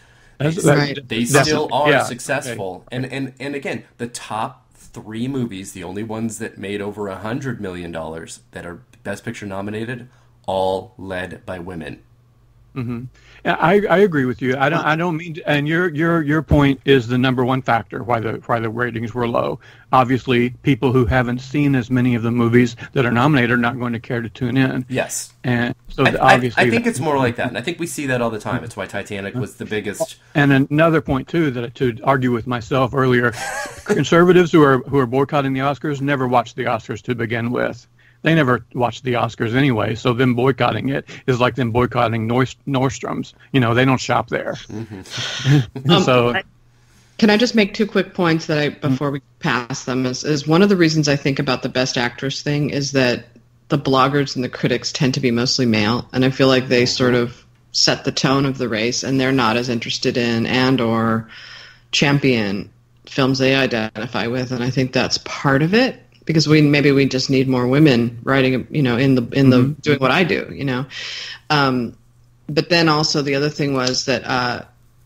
They still are successful. Okay. And again, the top 3 movies, the only ones that made over $100 million that are Best Picture nominated, all led by women. Mm-hmm. Yeah, I agree with you. I don't mean to, and your point is the number one factor why the ratings were low. Obviously, people who haven't seen as many of the movies that are nominated are not going to care to tune in. Yes, and so obviously, I think it's more like that, and I think we see that all the time. It's why Titanic was the biggest. And another point too, that to argue with myself earlier, conservatives who are boycotting the Oscars never watched the Oscars to begin with. They never watched the Oscars anyway, so them boycotting it is like them boycotting Nordstrom's. They don't shop there. Mm-hmm. Can I just make 2 quick points before we pass them? Is one of the reasons I think about the Best Actress thing is that the bloggers and the critics tend to be mostly male, and I feel like they sort of set the tone of the race, and they're not as interested in and or champion films they identify with, and I think that's part of it. Because we just need more women writing, in the doing what I do, But then also the other thing was that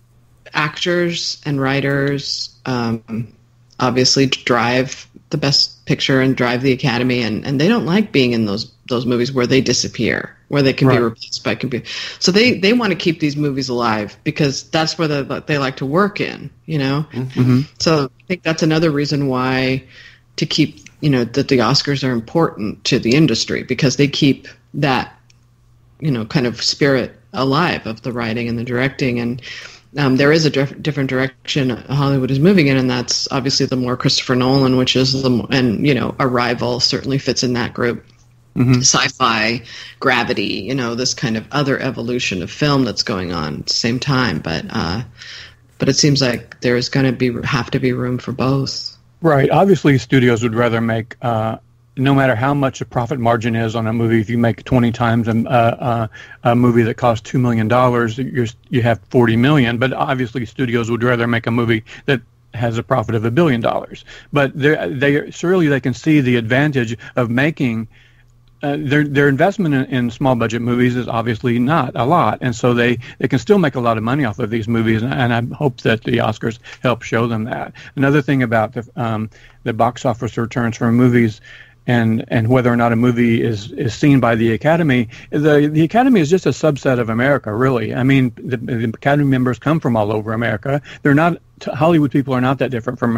actors and writers obviously drive the Best Picture and drive the Academy, and they don't like being in those movies where they disappear, where they can be replaced by computer. So they want to keep these movies alive because that's where they like to work in, Mm-hmm. So I think that's another reason why to keep that the Oscars are important to the industry because they keep that, kind of spirit alive of the writing and the directing. And there is a different direction Hollywood is moving in, and that's obviously the more Christopher Nolan, which is Arrival certainly fits in that group. Mm-hmm. Sci-fi, Gravity, this kind of other evolution of film that's going on at the same time. But it seems like there's going to have to be room for both. Right. Obviously, studios would rather make, no matter how much the profit margin is on a movie, if you make 20 times a movie that costs $2 million, you have $40 million. But obviously, studios would rather make a movie that has a profit of $1 billion. But they can see the advantage of making. Their investment in small budget movies is obviously not a lot, and so they can still make a lot of money off of these movies, and I hope that the Oscars help show them that. Another thing about the box office returns for movies and whether or not a movie is seen by the Academy, the Academy is just a subset of America, really. I mean, the Academy members come from all over America. They're not Hollywood people are not that different from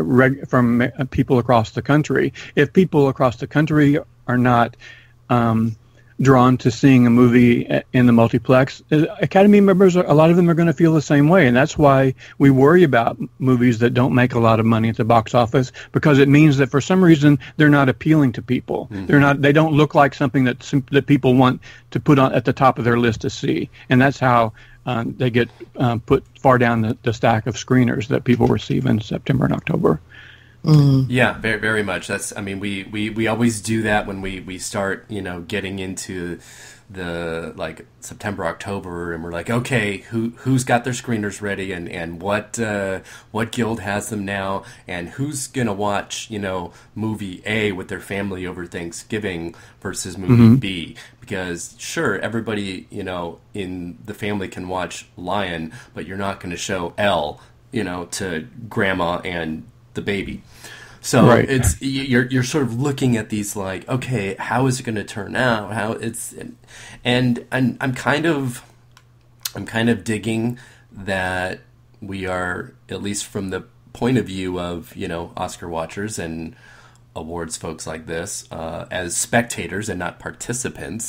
people across the country. If people across the country are not drawn to seeing a movie in the multiplex, Academy members, a lot of them are going to feel the same way, and that's why we worry about movies that don't make a lot of money at the box office, because it means that for some reason they're not appealing to people. Mm-hmm. They don't look like something that people want to put on at the top of their list to see, and that's how they get put far down the stack of screeners that people receive in September and October. Mm. Yeah, very, very much. We always do that when we start, getting into the September, October, and we're like, okay, who's got their screeners ready, and what guild has them now, and who's gonna watch movie A with their family over Thanksgiving versus movie mm-hmm. B, because sure, everybody in the family can watch Lion, but you're not going to show L to grandma and the baby. So right. It's you're sort of looking at these like, okay, how is it going to turn out? And I'm kind of digging that we are, at least from the point of view of Oscar watchers and awards folks like this, as spectators and not participants,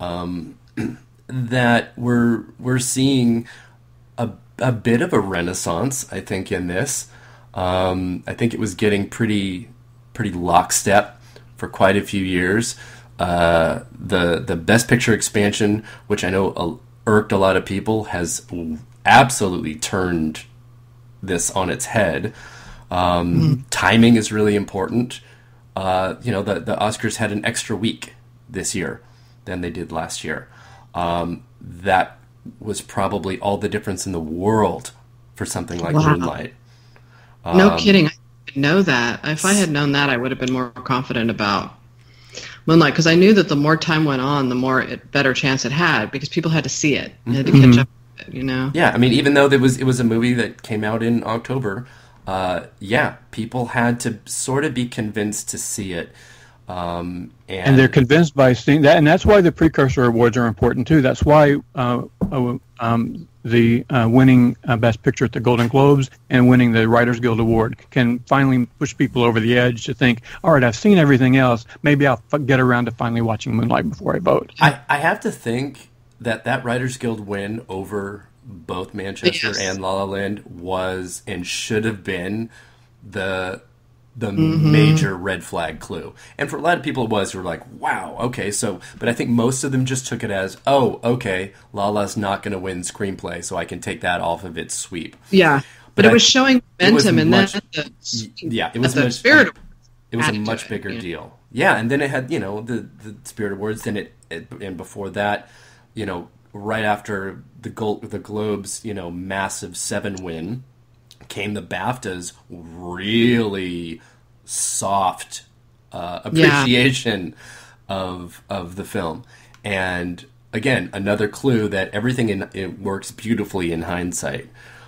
that we're seeing a bit of a renaissance, I think, in this. I think it was getting pretty lockstep for quite a few years. The Best Picture expansion, which I know irked a lot of people, has absolutely turned this on its head. Timing is really important. The Oscars had an extra week this year than they did last year. That was probably all the difference in the world for something like wow. Moonlight. No kidding. I didn't know that. If I had known that, I would have been more confident about Moonlight, because I knew that the more time went on, the better chance it had, because people had to see it. They had to catch up with it, Yeah, I mean, even though it was a movie that came out in October, people had to sort of be convinced to see it. And they're convinced by seeing that, and that's why the precursor awards are important too. That's why the winning Best Picture at the Golden Globes and winning the Writers Guild Award can finally push people over the edge to think, all right, I've seen everything else. Maybe I'll get around to finally watching Moonlight before I vote. I have to think that Writers Guild win over both Manchester yes. and La La Land was and should have been the mm-hmm. major red flag clue. And for a lot of people it was, who were like, wow, okay, but I think most of them just took it as, oh, okay, Lala's not going to win screenplay, so I can take that off of its sweep. Yeah, but it was showing momentum, and then it was the Spirit it was a much bigger deal. Yeah, and then it had, the Spirit Awards, then and before that, right after the Globes, massive 7 win, came the BAFTA's really soft appreciation of the film. And again, another clue that everything it works beautifully in hindsight.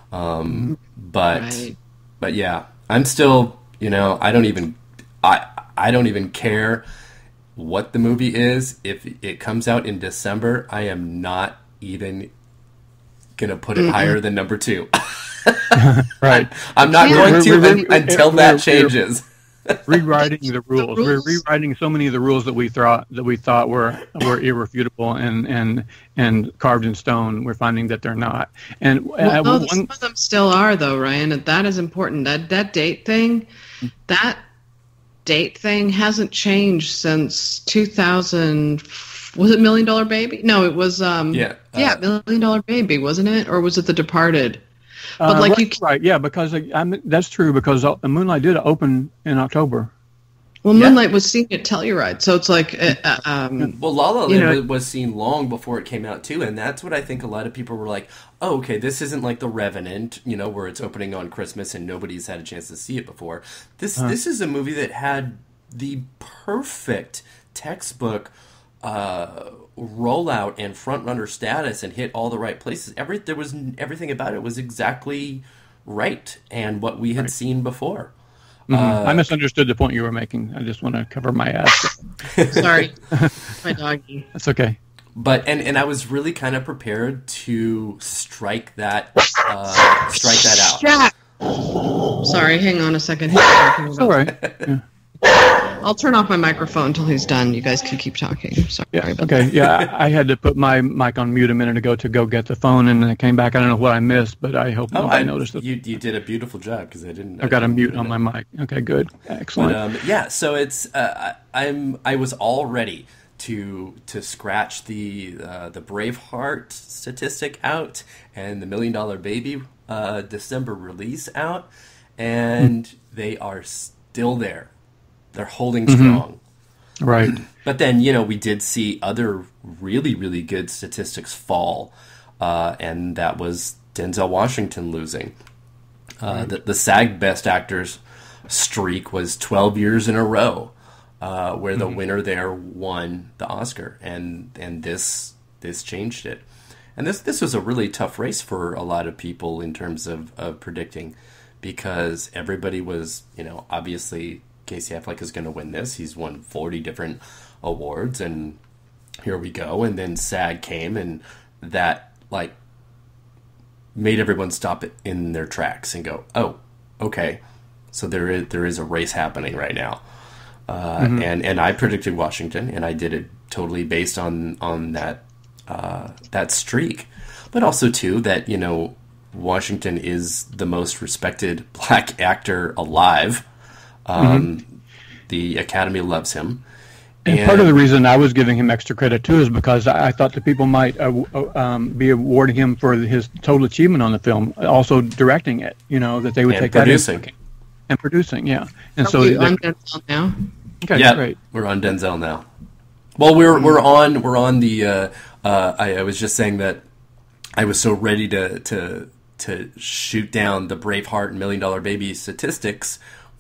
But yeah, I'm still, I don't even care what the movie is. If it comes out in December, I am not even gonna put it higher than number 2. Right. I'm not going to until that changes. rewriting the rules. We're rewriting so many of the rules that we thought were irrefutable and carved in stone. We're finding that they're not. And some of them still are, though, Ryan. And that is important. That date thing, hasn't changed since 2000. Was it $1 Million Baby? No, it was $1 Million Baby, wasn't it? Or was it The Departed? But right, yeah, because that's true, because Moonlight did open in October. Well, Moonlight was seen at Telluride, so it's like... well, La La Land was seen long before it came out, too, and that's what I think a lot of people were like, oh, okay, this isn't like The Revenant, where it's opening on Christmas and nobody's had a chance to see it before. This is a movie that had the perfect textbook rollout and frontrunner status and hit all the right places. Everything about it was exactly right and what we had seen before. I misunderstood the point you were making. I just want to cover my ass. Sorry, my doggy. That's okay. But and I was really kind of prepared to strike that out. Jack. Sorry, hang on a second. All right. Yeah. I'll turn off my microphone until he's done. You guys can keep talking. Sorry. Yeah. Okay. Yeah, I had to put my mic on mute a minute ago to go get the phone, and then I came back. I don't know what I missed, but I hope nobody noticed it. You did a beautiful job, because I didn't. I've got a mute on my mic. Okay, good, excellent. But, so it's I was all ready to scratch the Braveheart statistic out and the $1 Million Baby December release out, and they are still there. They're holding strong. Right. But then, we did see other really, really good statistics fall, and that was Denzel Washington losing. The SAG Best Actors streak was 12 years in a row, where the winner there won the Oscar, and this changed it. And this was a really tough race for a lot of people in terms of predicting, because everybody was, obviously... Casey Affleck is going to win this. He's won 40 different awards, and here we go. And then SAG came, and that made everyone stop it in their tracks and go, "Oh, okay, so there is a race happening right now." And I predicted Washington, and I did it totally based on that streak, but also too that Washington is the most respected black actor alive. The Academy loves him. And part of the reason I was giving him extra credit, too, is because I thought that people might be awarding him for his total achievement on the film, also directing it, that they would take producing. that and producing, yeah. And Are we on Denzel now? Okay, yeah, great. We're on Denzel now. Well, we're on the. I was just saying that I was so ready to shoot down the Braveheart and $1 Million Baby statistics.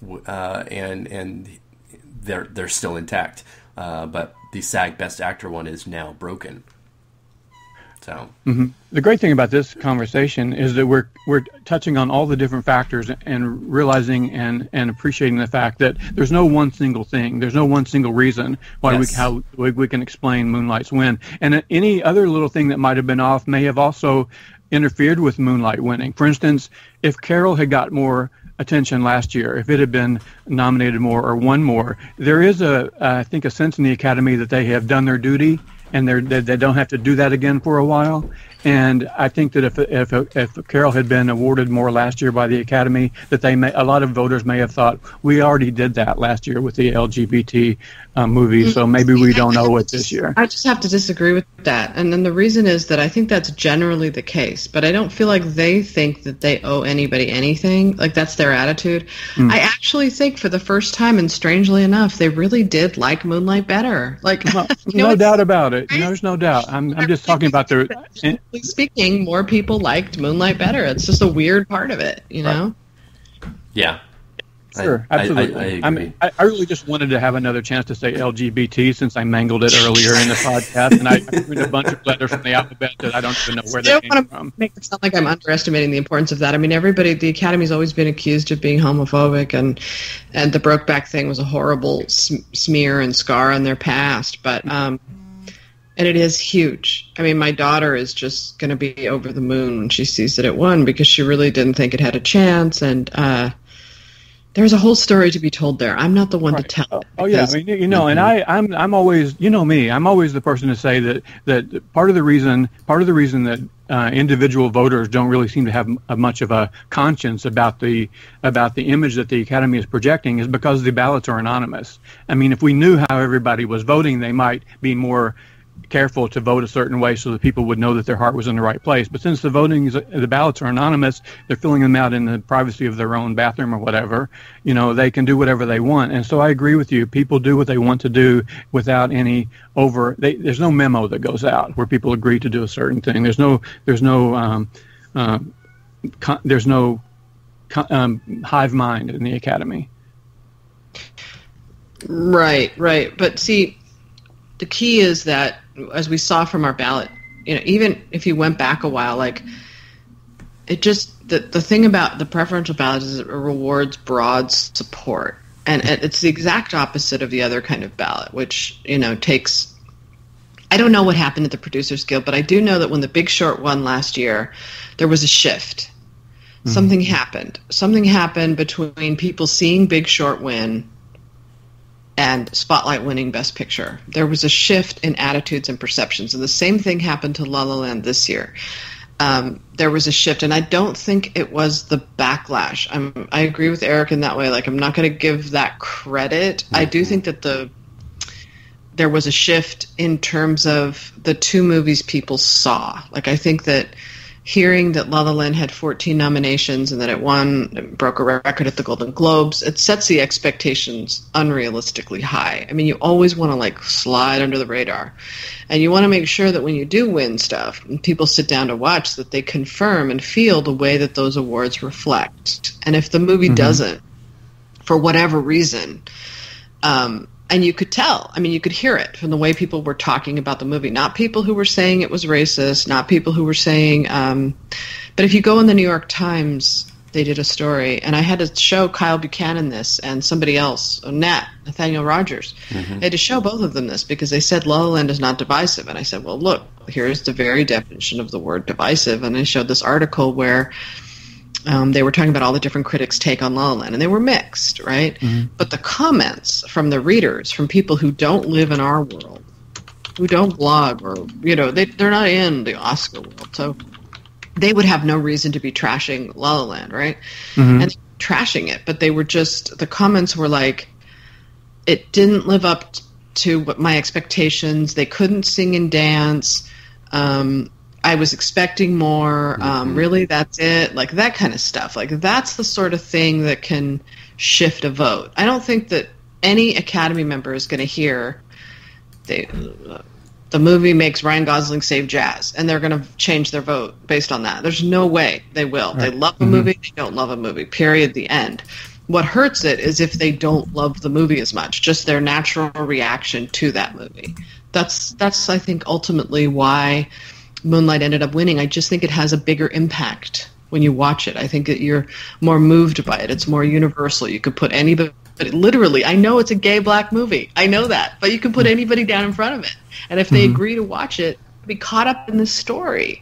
And they're still intact, but the SAG Best Actor one is now broken. So the great thing about this conversation is that we're touching on all the different factors and realizing and appreciating the fact that there's no one single thing, there's no one single reason why we can explain Moonlight's win, and any other little thing that might have been off may have also interfered with Moonlight winning. For instance, if Carol had got more attention last year, if it had been nominated more or won more, there is I think a sense in the Academy that they have done their duty and they don't have to do that again for a while. And I think that if Carol had been awarded more last year by the Academy, that a lot of voters may have thought, we already did that last year with the LGBT movie, so maybe we don't owe it this year. I just have to disagree with that. And then the reason is that I think that's generally the case, but I don't feel like they think that they owe anybody anything. Like, that's their attitude. I actually think for the first time, and strangely enough, they really did like Moonlight better. Like, no doubt about it. There's no doubt. I'm just talking about the... Speaking, more people liked Moonlight better. It's just a weird part of it, Right. Yeah. Sure, absolutely. I really just wanted to have another chance to say LGBT since I mangled it earlier in the podcast, and I read a bunch of letters from the alphabet that I don't even know where they came from. Make it sound like I'm underestimating the importance of that. I mean, the Academy's always been accused of being homophobic, and the Brokeback thing was a horrible smear and scar on their past, but... And it is huge. I mean, my daughter is just going to be over the moon when she sees that it won, because she really didn't think it had a chance. And There's a whole story to be told there. I'm not the one to tell it. Oh yeah, I mean, you know, and I'm always, you know me, I'm always the person to say that part of the reason that individual voters don't really seem to have much of a conscience about the image that the Academy is projecting is because the ballots are anonymous. I mean, if we knew how everybody was voting, they might be more careful to vote a certain way so that people would know that their heart was in the right place. But since the ballots are anonymous, they're filling them out in the privacy of their own bathroom or whatever, you know, they can do whatever they want. And so I agree with you. People do what they want to do without any there's no memo that goes out where people agree to do a certain thing. There's no hive mind in the Academy. Right. But see, the key is that, as we saw from our ballot, you know, even if you went back a while, like, it just, the thing about the preferential ballot is it rewards broad support. And it's the exact opposite of the other kind of ballot, which, you know, takes, I don't know what happened at the Producers Guild, but I do know that when The Big Short won last year, there was a shift. Mm-hmm. Something happened between people seeing Big Short win and Spotlight winning Best Picture. There was a shift in attitudes and perceptions, and the same thing happened to La La Land this year. There was a shift, and I don't think it was the backlash. I agree with Eric in that way. Like, I'm not going to give that credit. Mm-hmm. I do think that there was a shift in terms of the two movies people saw. Like, I think that hearing that La La Land had 14 nominations and that it broke a record at the Golden Globes, it sets the expectations unrealistically high. I mean, you always want to, like, slide under the radar. And you want to make sure that when you do win stuff, and people sit down to watch, that they confirm and feel the way that those awards reflect. And if the movie doesn't, for whatever reason, and you could tell. I mean, you could hear it from the way people were talking about the movie. Not people who were saying it was racist, not people who were saying... but if you go in the New York Times, they did a story, and I had to show Kyle Buchanan this and somebody else, Nathaniel Rogers. Mm-hmm. I had to show both of them this because they said La La Land is not divisive. And I said, well, look, here's the very definition of the word divisive. And I showed this article where... they were talking about all the different critics' take on La La Land, and they were mixed, right? Mm-hmm. But the comments from the readers, from people who don't live in our world, who don't blog, or, you know, they're not in the Oscar world, so they would have no reason to be trashing La La Land, right? Mm-hmm. And trashing it, but they were just, the comments were like, it didn't live up to what my expectations, they couldn't sing and dance, I was expecting more. Really, that's it? Like, that kind of stuff. Like, that's the sort of thing that can shift a vote. I don't think that any Academy member is going to hear the movie makes Ryan Gosling save jazz, and they're going to change their vote based on that. There's no way they will. Right. They love a movie, they don't love a movie, period, the end. What hurts it is if they don't love the movie as much, just their natural reaction to that movie. That's I think, ultimately why Moonlight ended up winning. I just think it has a bigger impact when you watch it. I think that you're more moved by it. It's more universal. You could put anybody, literally, I know it's a gay black movie. I know that. But you can put anybody down in front of it. And if they agree to watch it, be caught up in the story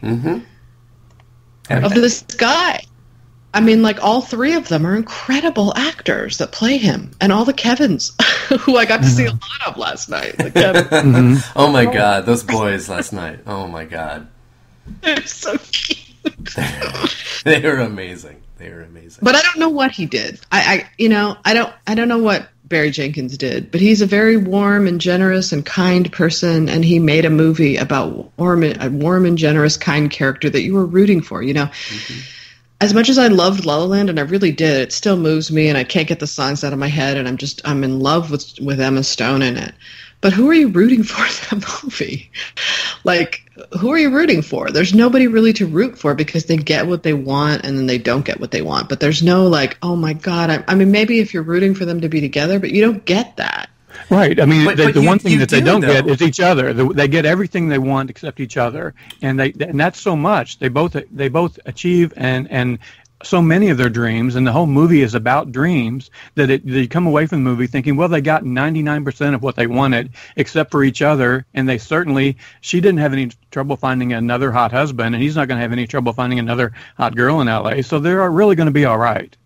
of this guy. I mean, like, all three of them are incredible actors that play him. And all the Kevins, who I got to see a lot of last night. The Kevin. Oh, my God. Those boys last night. Oh, my God. They're so cute. They were amazing. But I don't know what he did. I don't know what Barry Jenkins did. But he's a very warm and generous and kind person. And he made a movie about a warm and generous, kind character that you were rooting for, you know. Mm-hmm. As much as I loved La La Land, and I really did, it still moves me, and I can't get the songs out of my head, and I'm in love with Emma Stone in it. But who are you rooting for in that movie? Like, who are you rooting for? There's nobody really to root for because they get what they want, and then they don't get what they want. But there's no, like, oh my God. I mean, maybe if you're rooting for them to be together, but you don't get that. Right. I mean, the one thing that they don't get is each other. They get everything they want except each other, and that's so much. They both achieve and so many of their dreams, and the whole movie is about dreams. That they come away from the movie thinking, well, they got 99% of what they wanted except for each other, and she didn't have any trouble finding another hot husband, and he's not going to have any trouble finding another hot girl in LA. So they're really going to be all right.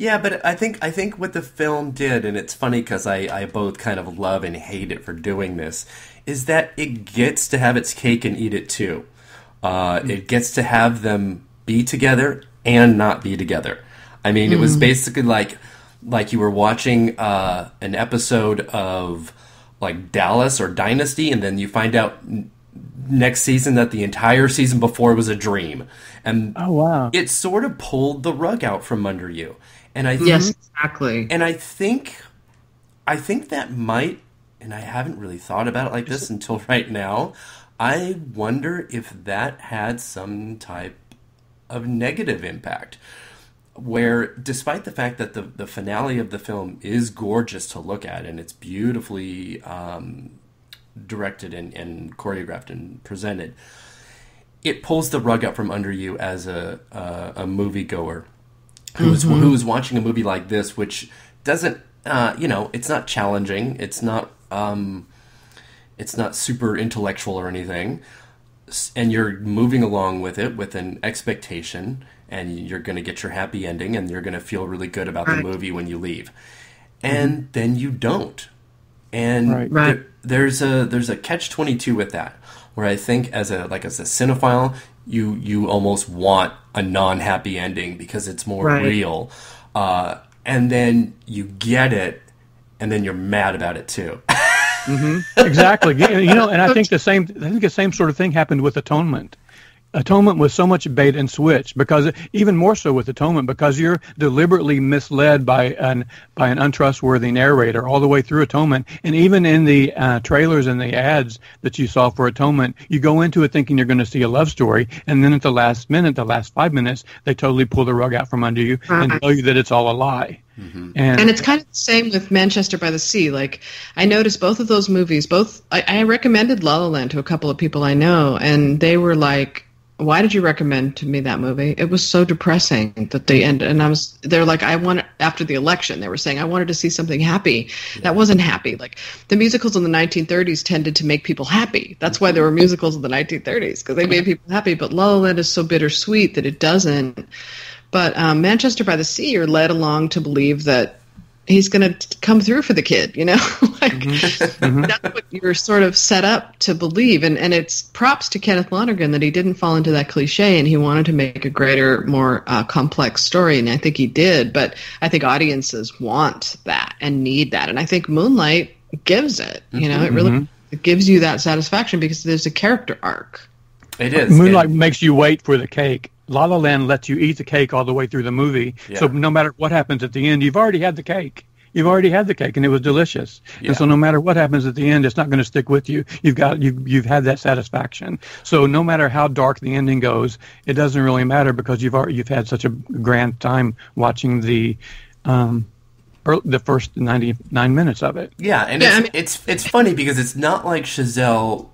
Yeah, but I think what the film did, and it's funny because I both kind of love and hate it for doing this, is that it gets to have its cake and eat it too. It gets to have them be together and not be together. I mean, it was basically like you were watching an episode of like Dallas or Dynasty, and then you find out next season that the entire season before was a dream. And oh wow, it sort of pulled the rug out from under you. And yes, exactly. And I think that might, and I haven't really thought about it like this until right now, I wonder if that had some type of negative impact. Where, despite the fact that the finale of the film is gorgeous to look at, and it's beautifully directed and choreographed and presented, it pulls the rug out from under you as a moviegoer who's watching a movie like this, which doesn't, it's not challenging, it's not super intellectual or anything, and you're moving along with it with an expectation, and you're going to get your happy ending, and you're going to feel really good about the movie when you leave, and then you don't, and there's a catch-22 with that, where I think as a cinephile, you almost want a non-happy ending because it's more real, and then you get it, and then you're mad about it too. Exactly. And I think the same sort of thing happened with Atonement. Atonement was so much bait and switch, because even more so with Atonement, because you're deliberately misled by an untrustworthy narrator all the way through Atonement. And even in the trailers and the ads that you saw for Atonement, you go into it thinking you're going to see a love story, and then at the last 5 minutes, they totally pull the rug out from under you and tell you that it's all a lie. And it's kind of the same with Manchester by the Sea. Like, I noticed both of those movies, I recommended La La Land to a couple of people I know, and they were like, why did you recommend to me that movie? It was so depressing that they ended. And they're like, after the election, they were saying, I wanted to see something happy. That wasn't happy. Like, the musicals in the 1930s tended to make people happy. That's why there were musicals in the 1930s, because they made people happy. But La La Land is so bittersweet that it doesn't. But Manchester by the Sea, you're led along to believe that he's going to come through for the kid, That's what you're sort of set up to believe. And it's props to Kenneth Lonergan that he didn't fall into that cliche, and he wanted to make a greater, more complex story, and I think he did. But I think audiences want that and need that. And I think Moonlight gives it, it really it gives you that satisfaction because there's a character arc. It is. Moonlight makes you wait for the cake. La La Land lets you eat the cake all the way through the movie. Yeah. So no matter what happens at the end, you've already had the cake. You've already had the cake, and it was delicious. Yeah. And so no matter what happens at the end, it's not going to stick with you. You've had that satisfaction. So no matter how dark the ending goes, it doesn't really matter because you've had such a grand time watching the first 99 minutes of it. Yeah, and it's funny because it's not like Chazelle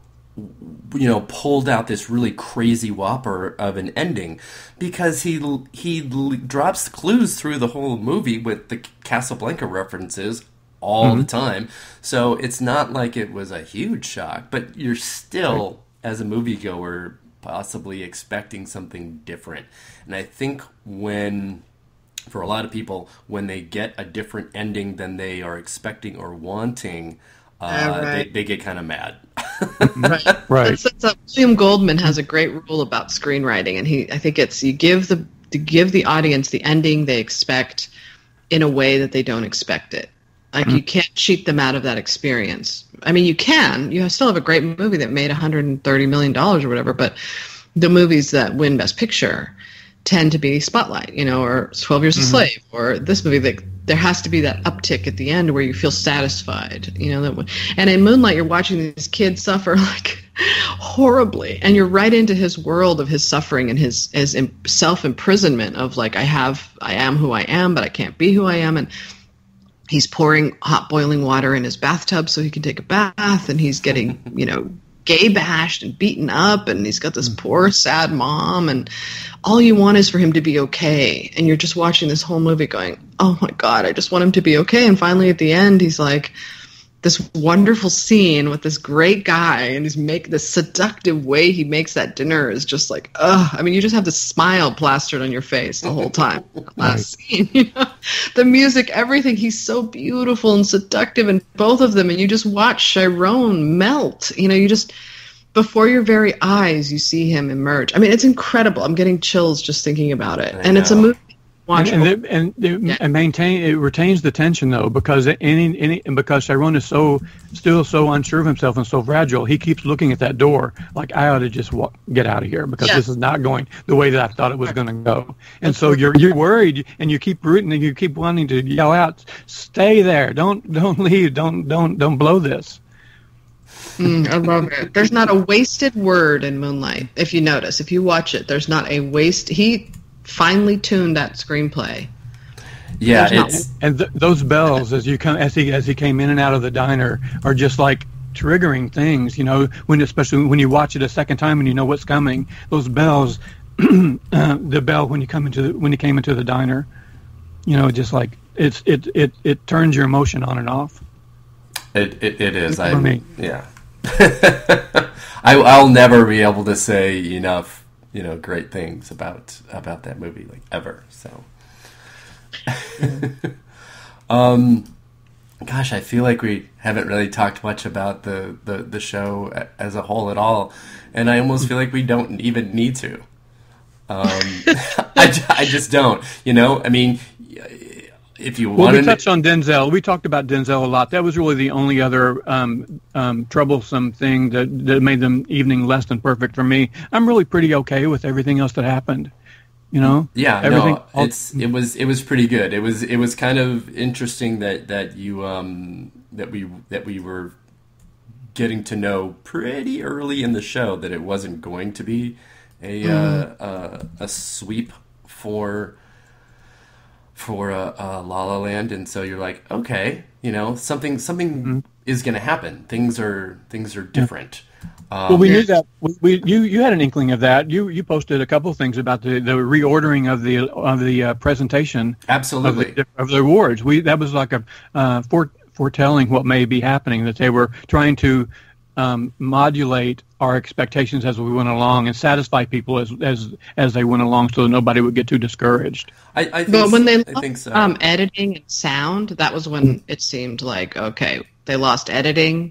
pulled out this really crazy whopper of an ending, because he drops clues through the whole movie with the Casablanca references all the time. So it's not like it was a huge shock, but you're still, as a moviegoer, possibly expecting something different. And I think for a lot of people, when they get a different ending than they are expecting or wanting, they get kind of mad. Right. William Goldman has a great rule about screenwriting, and I think it's you give the audience the ending they expect in a way that they don't expect it. Like you can't cheat them out of that experience. I mean, you can. You still have a great movie that made $130 million or whatever, but the movies that win Best Picture tend to be Spotlight, or 12 Years a Slave, or this movie that there has to be that uptick at the end where you feel satisfied, and in Moonlight, you're watching these kids suffer like horribly, and you're right into his world of his suffering and his self-imprisonment of like, I am who I am, but I can't be who I am. And he's pouring hot boiling water in his bathtub so he can take a bath, and he's getting, gay bashed and beaten up, and he's got this poor, sad mom, and all you want is for him to be okay. And you're just watching this whole movie going, oh my God, I just want him to be okay. And finally at the end, he's like, this wonderful scene with this great guy, and this seductive way he makes that dinner is just like, ugh. I mean, you just have this smile plastered on your face the whole time. Last scene, you know, the music, everything. He's so beautiful and seductive in both of them, and you just watch Chiron melt. You know, you just before your very eyes, you see him emerge. I mean, it's incredible. I'm getting chills just thinking about it, and it's a movie. And it retains the tension though, because because Chiron is still so unsure of himself and so fragile. He keeps looking at that door like, I ought to just get out of here because this is not going the way that I thought it was going to go. And so you're worried, and you keep rooting, and you keep wanting to yell out, "Stay there! Don't leave! Don't blow this." I love it. There's not a wasted word in Moonlight. If you notice, if you watch it, there's not a waste. He finely tuned that screenplay. Yeah, those bells as he came in and out of the diner are just like triggering things, you know, especially when you watch it a second time and you know what's coming. Those bells, the bell when he came into the diner, you know, just like it turns your emotion on and off. It is. For me. Yeah. I'll never be able to say enough, you know, great things about that movie, like, ever. So, gosh, I feel like we haven't really talked much about the show as a whole at all, and I almost feel like we don't even need to. I just don't, you know. I mean, if you want, we touched on Denzel. We talked about Denzel a lot. That was really the only other troublesome thing that made the evening less than perfect for me. I'm really pretty okay with everything else that happened. You know? Yeah, everything. No, it was pretty good. It was kind of interesting that we were getting to know pretty early in the show that it wasn't going to be a sweep for La La Land, and so you're like, okay, you know, something is going to happen. Things are different. Well, we knew that. You had an inkling of that. You posted a couple of things about the reordering of the presentation. Absolutely. Of the awards. That was like a foretelling what may be happening. That they were trying to modulate our expectations as we went along and satisfy people as they went along, so that nobody would get too discouraged. I think so. Editing and sound, that was when it seemed like, okay, they lost editing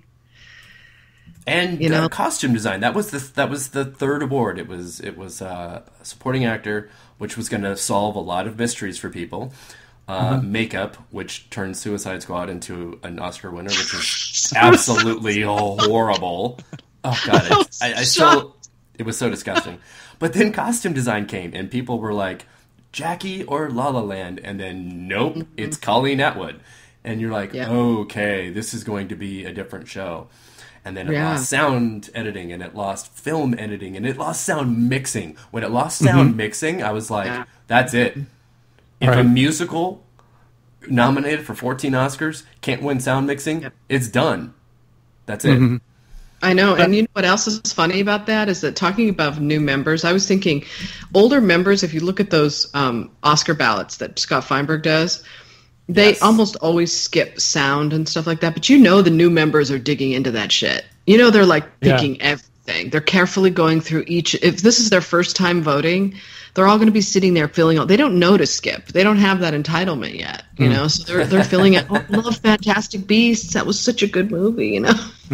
and costume design. That was the third award. It was supporting actor, which was going to solve a lot of mysteries for people. Makeup, which turned Suicide Squad into an Oscar winner, which is absolutely horrible. Oh god, it was so disgusting. But then costume design came, and people were like, Jackie or La La Land, and then nope, it's Colleen Atwood, and you're like, okay, this is going to be a different show. And then it lost sound editing, and it lost film editing, and it lost sound mixing. When it lost sound mixing, I was like, that's it. If a musical nominated for 14 Oscars can't win sound mixing, it's done. That's it. I know. And you know what else is funny about that is that talking about new members, I was thinking older members, if you look at those Oscar ballots that Scott Feinberg does, they almost always skip sound and stuff like that. But you know the new members are digging into that shit. You know they're like picking everything. They're carefully going through each. If this is their first time voting, they're all going to be sitting there filling out. They don't know to skip. They don't have that entitlement yet, you know. So they're filling it. Oh, I love Fantastic Beasts. That was such a good movie, you know.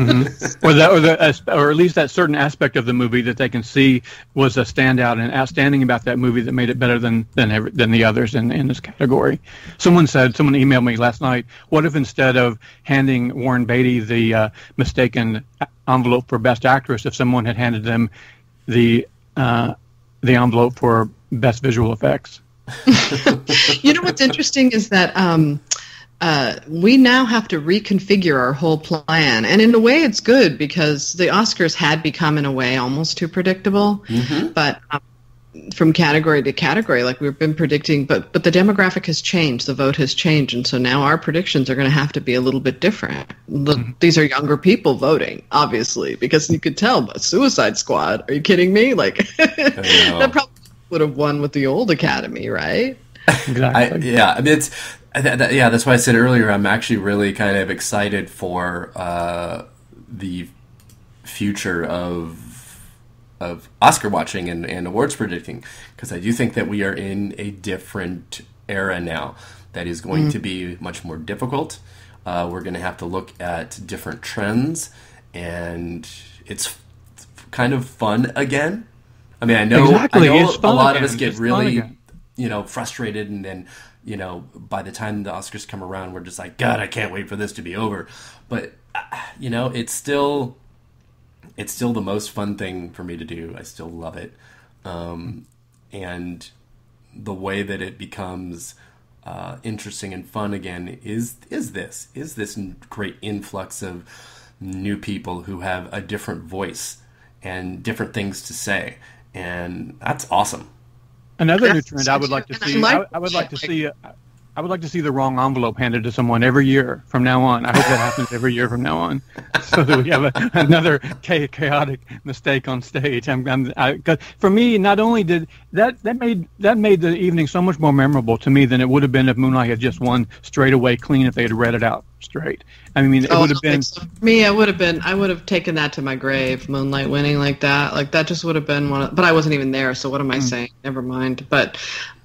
Or at least that certain aspect of the movie that they can see was a standout and outstanding about that movie that made it better than the others in this category. Someone emailed me last night. What if instead of handing Warren Beatty the mistaken envelope for Best Actress, if someone had handed them the envelope for Best Visual Effects? You know what's interesting is that we now have to reconfigure our whole plan. And in a way, it's good because the Oscars had become, in a way, almost too predictable. But from category to category, like we've been predicting, but the demographic has changed. The vote has changed. And so now our predictions are going to have to be a little bit different. These are younger people voting, obviously, because you could tell, but Suicide Squad, are you kidding me? Like, that probably would have won with the old Academy, right? Exactly. That's why I said earlier, I'm actually really kind of excited for the future of Oscar watching and awards predicting, because I do think that we are in a different era now that is going to be much more difficult. We're going to have to look at different trends, and it's kind of fun again. I mean, I know It's fun a lot again. of us get It's fun really, again. frustrated, and then, by the time the Oscars come around, we're just like, God, I can't wait for this to be over. But, it's still the most fun thing for me to do. I still love it. And the way that it becomes interesting and fun again is this great influx of new people who have a different voice and different things to say, and that's awesome. Another new trend I would like to see. I would like to see. I would like to see the wrong envelope handed to someone every year from now on. I hope that happens every year from now on, so that we have another chaotic mistake on stage. 'Cause for me, not only did that made the evening so much more memorable to me than it would have been if Moonlight had just won straight away clean, if they had read it out straight. I mean, it would have been. So for me, I would have taken that to my grave. Moonlight winning like that just would have been one. But I wasn't even there, so what am I saying? Never mind. But.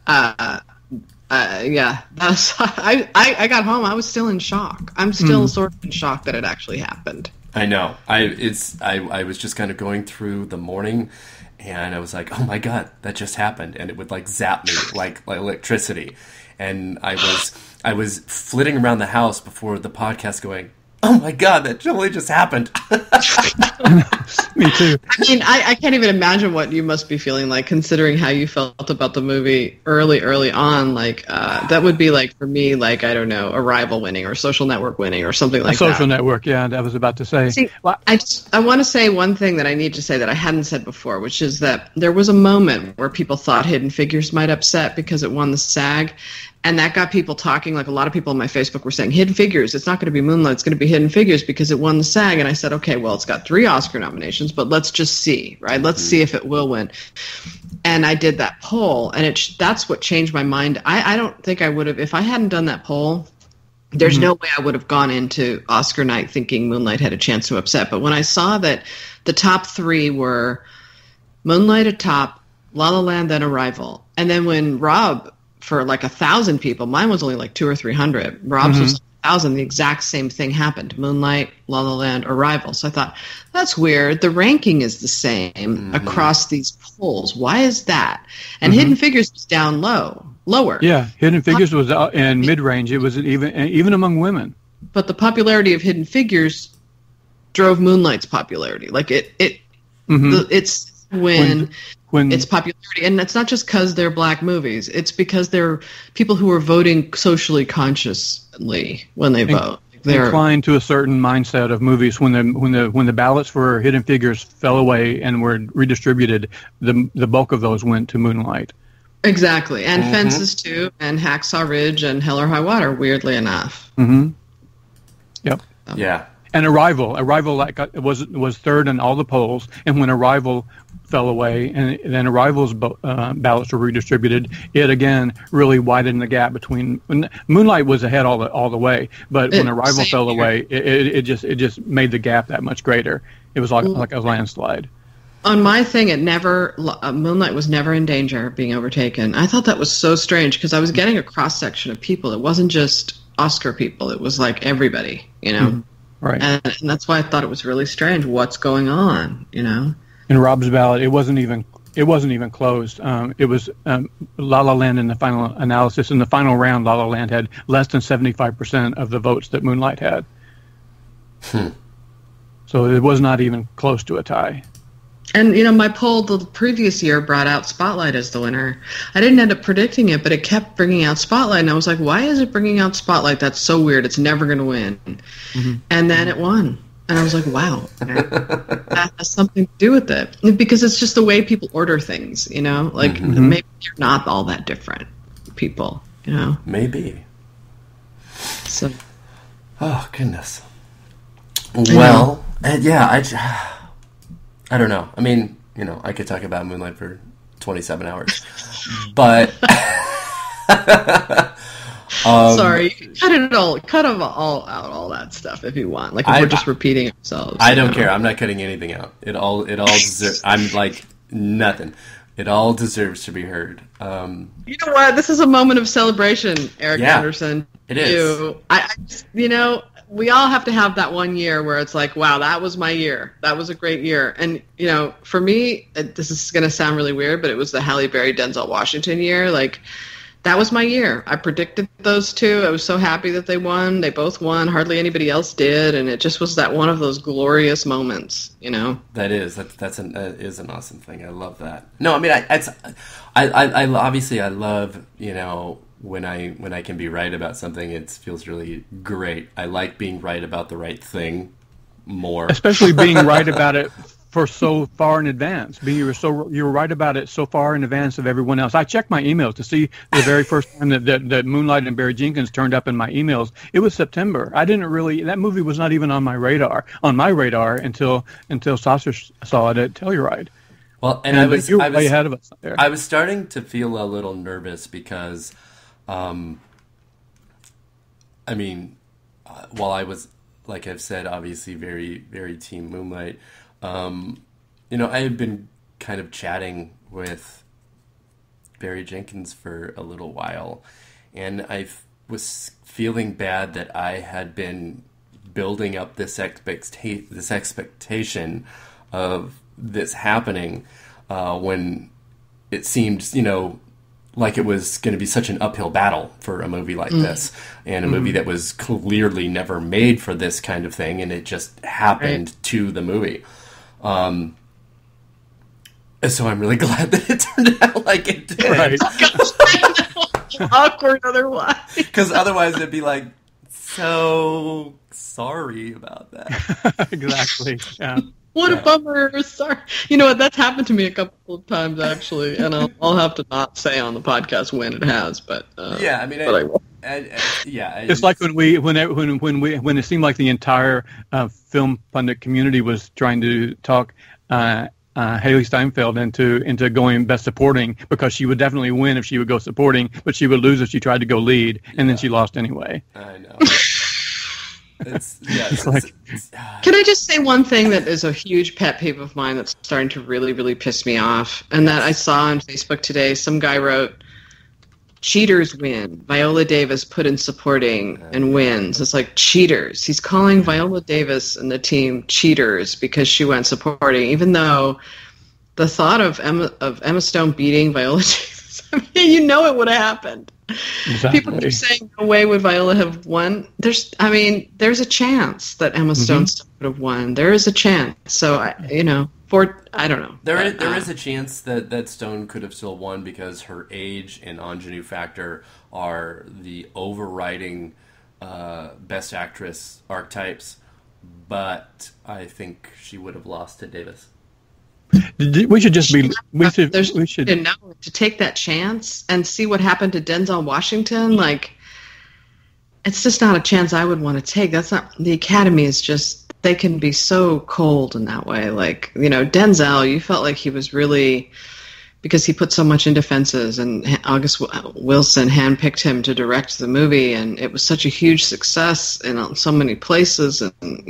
That's, I got home. I was still in shock. I'm still sort of in shock that it actually happened. I know. I was just kind of going through the morning, and I was like, oh my God, that just happened. And it would like zap me like electricity. And I was flitting around the house before the podcast going, oh my God, that totally just happened. Me too. I mean, I can't even imagine what you must be feeling like, considering how you felt about the movie early on. Like, that would be like, for me, like, I don't know, Arrival winning or Social Network winning or something like that. Social Network, yeah, I was about to say. See, I want to say one thing that I need to say that I hadn't said before, which is that there was a moment where people thought Hidden Figures might upset because it won the SAG. And that got people talking. Like, a lot of people on my Facebook were saying, Hidden Figures, it's not going to be Moonlight, it's going to be Hidden Figures because it won the SAG. And I said, okay, well, it's got 3 Oscar nominations, but let's just see, right? Let's see if it will win. And I did that poll, and that's what changed my mind. I don't think I would have, if I hadn't done that poll, there's no way I would have gone into Oscar night thinking Moonlight had a chance to upset. But when I saw that the top 3 were Moonlight at top, La La Land, then Arrival. And then when Rob, for like 1,000 people, mine was only like 200 or 300. Rob's was 1,000. The exact same thing happened. Moonlight, La La Land, Arrival. So I thought, that's weird. The ranking is the same across these polls. Why is that? And Hidden Figures was down lower. Yeah, Hidden Figures was in mid-range. It was even among women. But the popularity of Hidden Figures drove Moonlight's popularity. Like it's when it's popularity, and it's not just because they're black movies. It's because they're people who are voting socially consciously when they vote. They're inclined to a certain mindset of movies. When the ballots for Hidden Figures fell away and were redistributed, the bulk of those went to Moonlight. Exactly, and Fences too, and Hacksaw Ridge, and Hell or High Water. Weirdly enough. Yep. Yeah. And Arrival was third in all the polls, and when Arrival fell away, and then Arrival's ballots were redistributed, it again really widened the gap between. Moonlight was ahead all the way, but when Arrival fell away, it just made the gap that much greater. It was like a landslide. On my thing, Moonlight was never in danger of being overtaken. I thought that was so strange because I was getting a cross section of people. It wasn't just Oscar people; it was like everybody, you know. Right. And that's why I thought it was really strange. What's going on, you know? In Rob's ballot, it wasn't even closed. It was La La Land in the final analysis. In the final round, La La Land had less than 75% of the votes that Moonlight had. So it was not even close to a tie. And, you know, my poll the previous year brought out Spotlight as the winner. I didn't end up predicting it, but it kept bringing out Spotlight. And I was like, why is it bringing out Spotlight? That's so weird. It's never going to win. And then it won. And I was like, wow, that has something to do with it. Because it's just the way people order things, you know? Like, maybe you're not all that different people, you know? Maybe. So. Oh, goodness. Well, I don't know. I mean, you know, I could talk about Moonlight for 27 hours. But Sorry, cut them all out, all that stuff if you want. Like if we're just repeating ourselves. I don't care. I'm not cutting anything out. It all deserves. I'm like nothing. It all deserves to be heard. You know what? This is a moment of celebration, Eric Anderson. It is. I we all have to have that one year where it's like, wow, that was my year. That was a great year. And, for me, this is going to sound really weird, but it was the Halle Berry, Denzel Washington year. Like, that was my year. I predicted those two. I was so happy that they won. They both won. Hardly anybody else did. And it just was that one of those glorious moments, That is an awesome thing. I love that. No, I mean, I obviously I love, when I can be right about something, it feels really great. I like being right about the right thing more. Especially being right about it for so far in advance. You were right about it so far in advance of everyone else. I checked my emails to see the very first time that Moonlight and Barry Jenkins turned up in my emails. It was September. That movie was not even on my radar until Sasha saw it at Telluride. Well, and I was way ahead of us there. I was starting to feel a little nervous because, while I was, like I've said, obviously very, very team Moonlight, I had been kind of chatting with Barry Jenkins for a little while, and I was feeling bad that I had been building up this expectation of this happening when it seemed, like it was going to be such an uphill battle for a movie like this, and a movie that was clearly never made for this kind of thing, and it just happened to the movie. So I'm really glad that it turned out like it did. Right. Awkward otherwise. Because otherwise it'd be like, so sorry about that. Exactly. Yeah. What a bummer. Sorry. You know what? That's happened to me a couple of times, actually, and I'll have to not say on the podcast when it has, but yeah, I mean, but I will. It's like when it seemed like the entire film pundit community was trying to talk Haley Steinfeld into going Best Supporting, because she would definitely win if she would go supporting, but she would lose if she tried to go lead, and then she lost anyway. I know. Can I just say one thing that is a huge pet peeve of mine that's starting to really, really piss me off, and that I saw on Facebook today. Some guy wrote, "Cheaters win. Viola Davis put in supporting and wins." It's like, cheaters. He's calling Viola Davis and the team cheaters because she went supporting, even though the thought of Emma Stone beating Viola Davis, it would have happened. Exactly. People keep saying, no way would Viola have won. There's a chance that Emma Stone still would have won. There is a chance. So, I don't know. There is a chance that Stone could have still won because her age and ingenue factor are the overriding Best Actress archetypes, but I think she would have lost to Davis. We should just be. We should to take that chance and see what happened to Denzel Washington. Like, it's just not a chance I would want to take. That's not the Academy. Is just, they can be so cold in that way. Like, Denzel, you felt like he was really, because he put so much into Fences, and August Wilson handpicked him to direct the movie, and it was such a huge success in so many places, and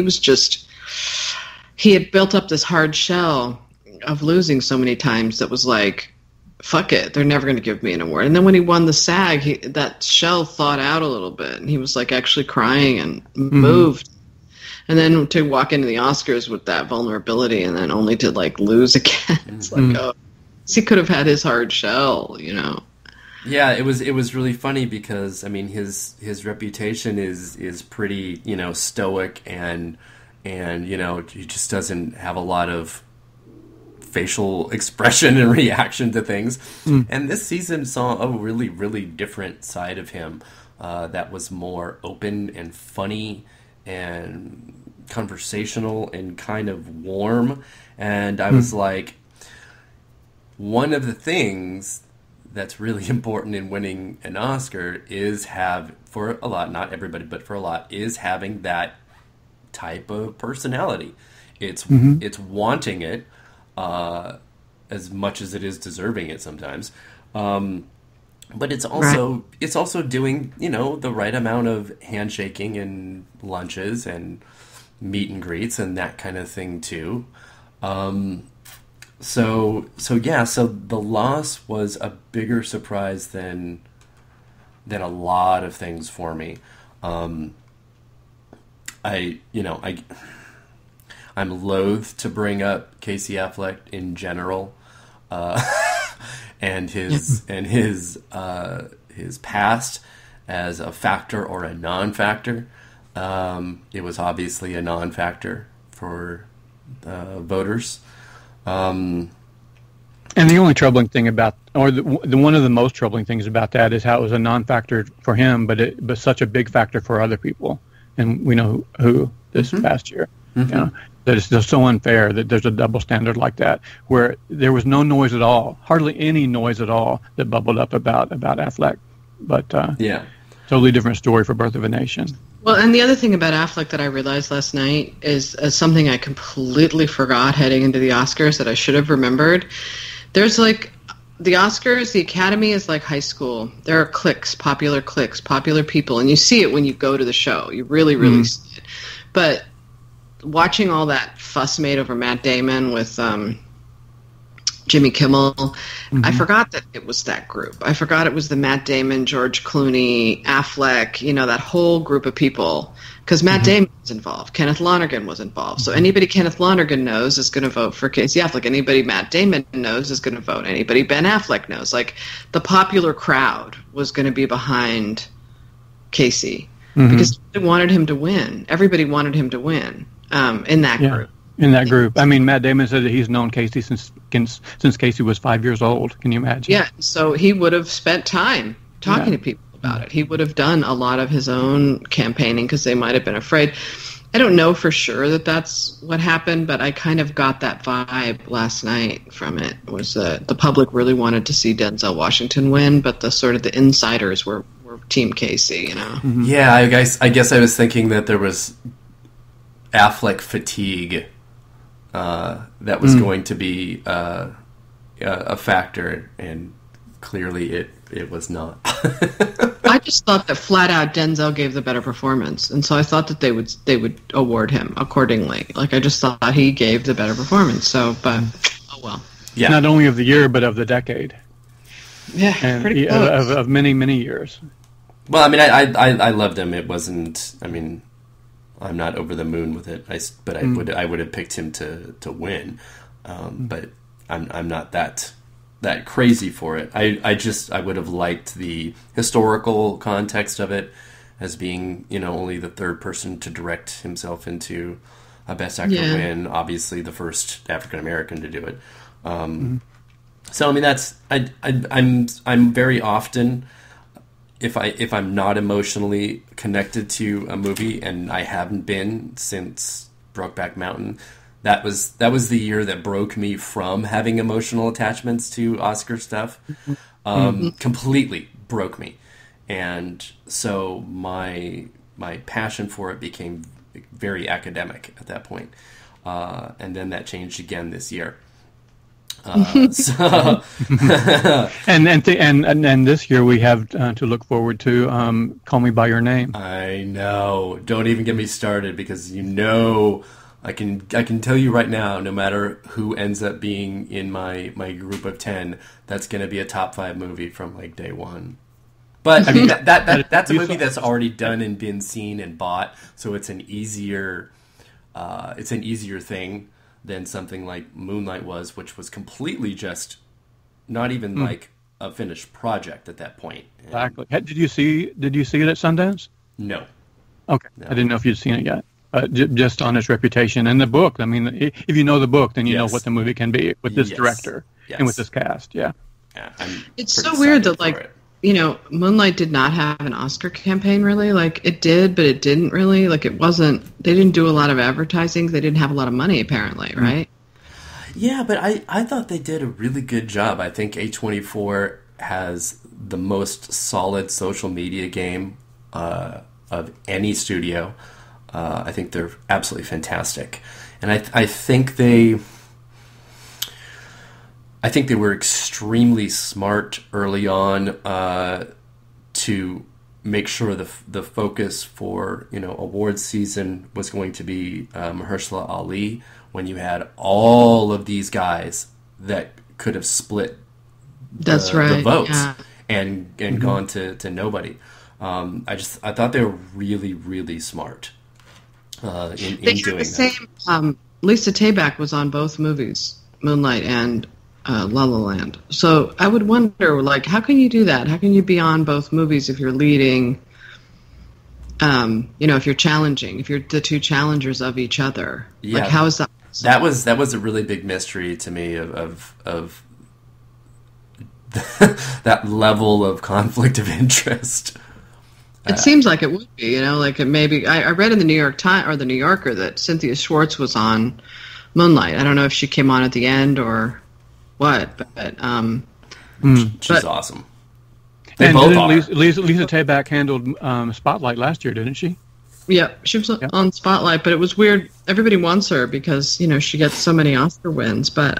he had built up this hard shell of losing so many times that was like, fuck it, they're never going to give me an award. And then when he won the SAG, that shell thawed out a little bit, and he was like actually crying and moved. And then to walk into the Oscars with that vulnerability, and then only to like lose again, it's like, oh, he could have had his hard shell, Yeah, it was really funny because, I mean, his reputation is pretty, stoic, and he just doesn't have a lot of facial expression and reaction to things. And this season saw a really, really different side of him that was more open and funny and conversational and kind of warm. And I was like, one of the things that's really important in winning an Oscar is for a lot, not everybody, but for a lot, is having that type of personality. It's wanting it as much as it is deserving it sometimes. But it's also doing, the right amount of handshaking and lunches and meet and greets and that kind of thing too. So the loss was a bigger surprise than a lot of things for me. I'm loath to bring up Casey Affleck in general, and his past as a factor or a non-factor. It was obviously a non-factor for voters. And the only troubling thing about, or the one of the most troubling things about that is how it was a non-factor for him, but such a big factor for other people. And we know who this past year. That it's just so unfair that there's a double standard like that, where there was no noise at all, hardly any noise at all that bubbled up about Affleck. But totally different story for Birth of a Nation. Well, and the other thing about Affleck that I realized last night is something I completely forgot heading into the Oscars that I should have remembered. There's like the Oscars, the Academy is like high school. There are popular people, and you see it when you go to the show. You really, really see it. But watching all that fuss made over Matt Damon with Jimmy Kimmel, I forgot that it was that group. I forgot it was the Matt Damon, George Clooney, Affleck, that whole group of people. Because Matt Damon was involved. Kenneth Lonergan was involved. So anybody Kenneth Lonergan knows is going to vote for Casey Affleck. Anybody Matt Damon knows is going to vote. Anybody Ben Affleck knows. Like, the popular crowd was going to be behind Casey. Because they wanted him to win. Everybody wanted him to win in that group. In that group. I mean, Matt Damon said that he's known Casey since Casey was 5 years old. Can you imagine? Yeah, so he would have spent time talking to people about it. He would have done a lot of his own campaigning because they might have been afraid. I don't know for sure that that's what happened, but I kind of got that vibe last night from it, was that the public really wanted to see Denzel Washington win, but the insiders were Team Casey, Yeah, I guess I was thinking that there was Affleck fatigue that was going to be a factor, and clearly it was not. I just thought that flat out Denzel gave the better performance, and so I thought that they would award him accordingly. Like, I just thought he gave the better performance. So, but oh well. Yeah. Not only of the year, but of the decade. Yeah, and pretty close. Of many, many years. Well, I mean, I loved him. It wasn't. I mean, I'm not over the moon with it. But I would have picked him to win. But I'm not that crazy for it. I would have liked the historical context of it as being, only the third person to direct himself into a Best Actor win. Obviously, the first African American to do it. So I mean, that's I'm very often, if I'm not emotionally connected to a movie, and I haven't been since Brokeback Mountain. That was the year that broke me from having emotional attachments to Oscar stuff. Completely broke me. And so my passion for it became very academic at that point. And then that changed again this year. So and this year we have to look forward to Call Me by Your Name. I know. Don't even get me started, because I can tell you right now, no matter who ends up being in my group of 10, that's going to be a top 5 movie from like day one. But I mean, that's a movie that's already done and been seen and bought, so it's an easier thing than something like Moonlight was, which was completely just not even like a finished project at that point. Exactly. Did you see it at Sundance? No. Okay. No. I didn't know if you'd seen it yet. Just on its reputation and the book. I mean, if you know the book, then you know what the movie can be with this director and with this cast. Yeah. It's so weird that, like, Moonlight did not have an Oscar campaign, really. Like, it did, but it didn't really. Like, it wasn't. They didn't do a lot of advertising. They didn't have a lot of money, apparently, right? Yeah, but I thought they did a really good job. I think A24 has the most solid social media game of any studio. I think they're absolutely fantastic, and I think they I think they were extremely smart early on to make sure the focus for awards season was going to be Mahershala Ali, when you had all of these guys that could have split the votes and gone to nobody. I thought they were really, really smart in doing that. Same. Lisa Tayback was on both movies, Moonlight and La La Land. So I would wonder, like, how can you do that? How can you be on both movies if you're leading? If you're challenging, if you're the two challengers of each other, like, how is that? That was a really big mystery to me of that level of conflict of interest. It seems like it would be, like it maybe. I read in the New York Times or the New Yorker that Cynthia Schwartz was on Moonlight. I don't know if she came on at the end or what, but she's awesome. And Lisa Tayback handled Spotlight last year, didn't she? Yeah, she was on Spotlight, but it was weird. Everybody wants her because she gets so many Oscar wins, but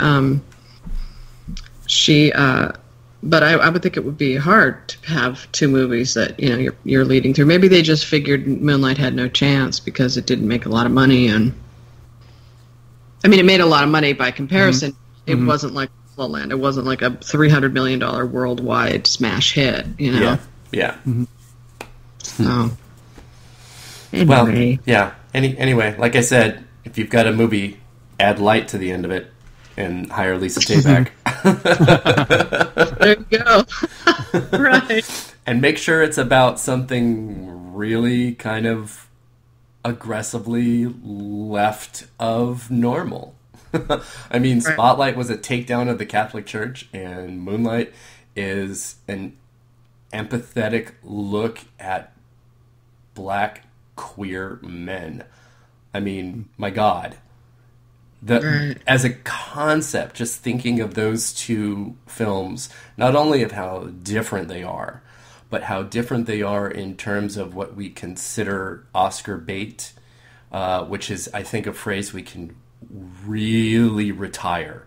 But I would think it would be hard to have two movies that you're leading through. Maybe they just figured Moonlight had no chance because it didn't make a lot of money, and I mean it made a lot of money by comparison. Mm-hmm. It wasn't like La La Land. It wasn't like a $300 million worldwide smash hit. Yeah. Mm-hmm. So anyway. Well, yeah. Anyway, like I said, if you've got a movie, add light to the end of it. And hire Lisa Tayback. There you go. Right. And make sure it's about something really kind of aggressively left of normal. I mean, right. Spotlight was a takedown of the Catholic Church, and Moonlight is an empathetic look at black queer men. I mean, my God. As a concept, just thinking of those two films, not only of how different they are, but how different they are in terms of what we consider Oscar bait, which is, I think, a phrase we can really retire.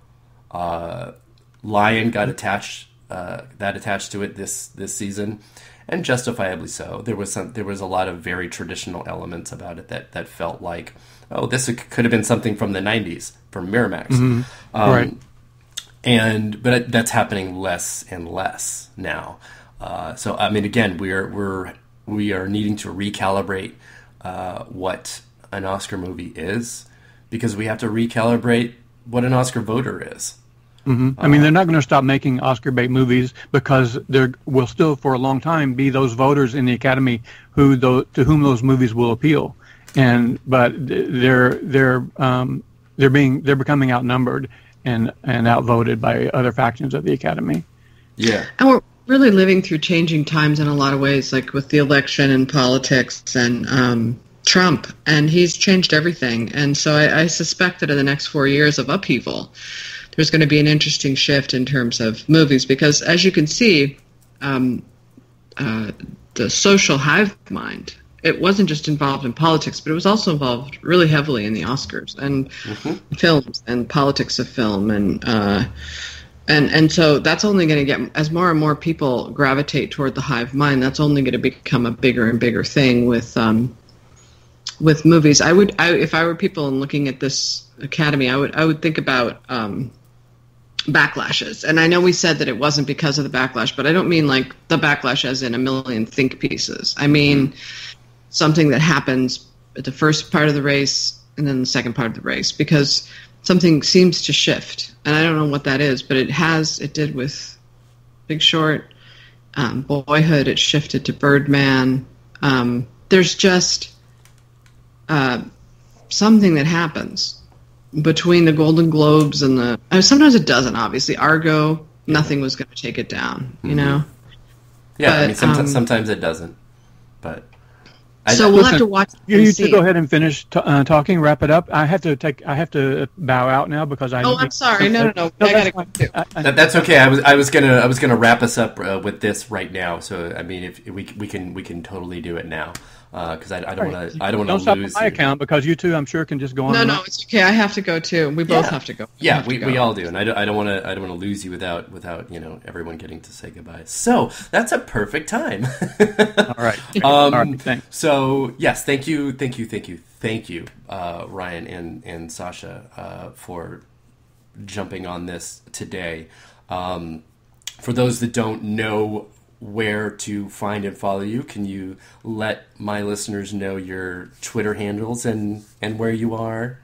Lion got attached to it this season, and justifiably so. There was a lot of very traditional elements about it that felt like, oh, this could have been something from the 90s, from Miramax. Mm-hmm. Right. But that's happening less and less now. So, I mean, again, we are needing to recalibrate what an Oscar movie is, because we have to recalibrate what an Oscar voter is. Mm-hmm. I mean, they're not going to stop making Oscar bait movies, because there will still, for a long time, be those voters in the Academy to whom those movies will appeal. But they're becoming outnumbered and outvoted by other factions of the Academy. Yeah, and we're really living through changing times in a lot of ways, like with the election and politics and Trump, and he's changed everything. And so I suspect that in the next 4 years of upheaval, there's going to be an interesting shift in terms of movies, because as you can see, the social hive mind. It wasn't just involved in politics, but it was also involved really heavily in the Oscars and films and politics of film, and so that's only going to get, as more and more people gravitate toward the hive mind, that's only going to become a bigger and bigger thing with movies. If I were people and looking at this Academy, I would think about backlashes. And I know we said that it wasn't because of the backlash, but I don't mean like the backlash as in a million think pieces. I mean something that happens at the first part of the race and then the second part of the race, because something seems to shift. And I don't know what that is, but it did with Big Short, Boyhood, it shifted to Birdman. There's just something that happens between the Golden Globes and sometimes it doesn't, obviously. Argo, nothing was going to take it down, Yeah, but, I mean, sometimes it doesn't. But we'll have to watch. You two go ahead and finish talking. Wrap it up. I have to bow out now because I. Oh, I'm sorry. No. I gotta go too. That's okay. I was gonna wrap us up with this right now. So I mean, if we can totally do it now. because I don't want to. I don't Don't want to stop lose on my you. account because you two, I'm sure, can just go on. No, it's okay. I have to go too. We both have to go. Yeah, we all do, and I don't want to. I don't want to lose you without everyone getting to say goodbye. So that's a perfect time. All right. All right. Thanks. So yes, thank you, Ryan and Sasha, for jumping on this today. For those that don't know where to find and follow you, can you let my listeners know your Twitter handles and where you are?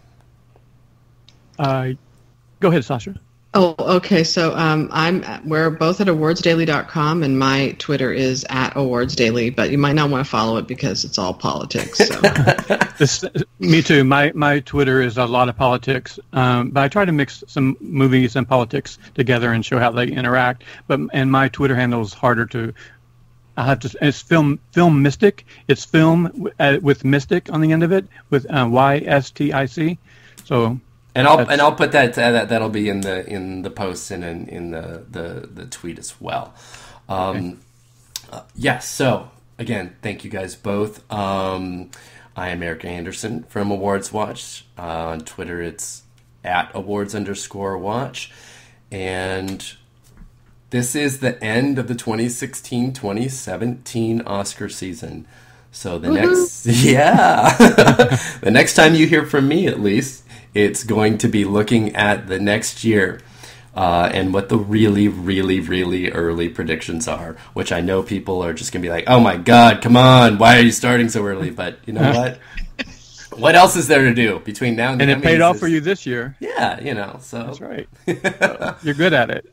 Go ahead, Sasha. Oh, okay. So we're both at awardsdaily.com, and my Twitter is at awardsdaily, but you might not want to follow it because it's all politics. So. Me too. My Twitter is a lot of politics, but I try to mix some movies and politics together and show how they interact. And my Twitter handle is harder to. It's film mystic. It's film with mystic on the end of it with YSTIC. So. And I'll put that'll be in the posts and in the tweet as well. Okay. Yes. So again, thank you guys both. I am Eric Anderson from Awards Watch. On Twitter, it's at @awards_watch. And this is the end of the 2016-2017 Oscar season. So the next time you hear from me, at least, it's going to be looking at the next year and what the really, really, really early predictions are, which I know people are just going to be like, oh my God, come on, why are you starting so early? But you know what? What else is there to do between now and the Emmys? And it paid off for you this year. Yeah, so. That's right. You're good at it.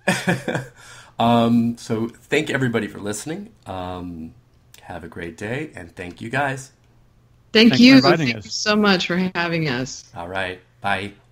So thank everybody for listening. Have a great day, and thank you guys. Thank Thanks you. for inviting Thank us. you so much for having us. All right. Bye.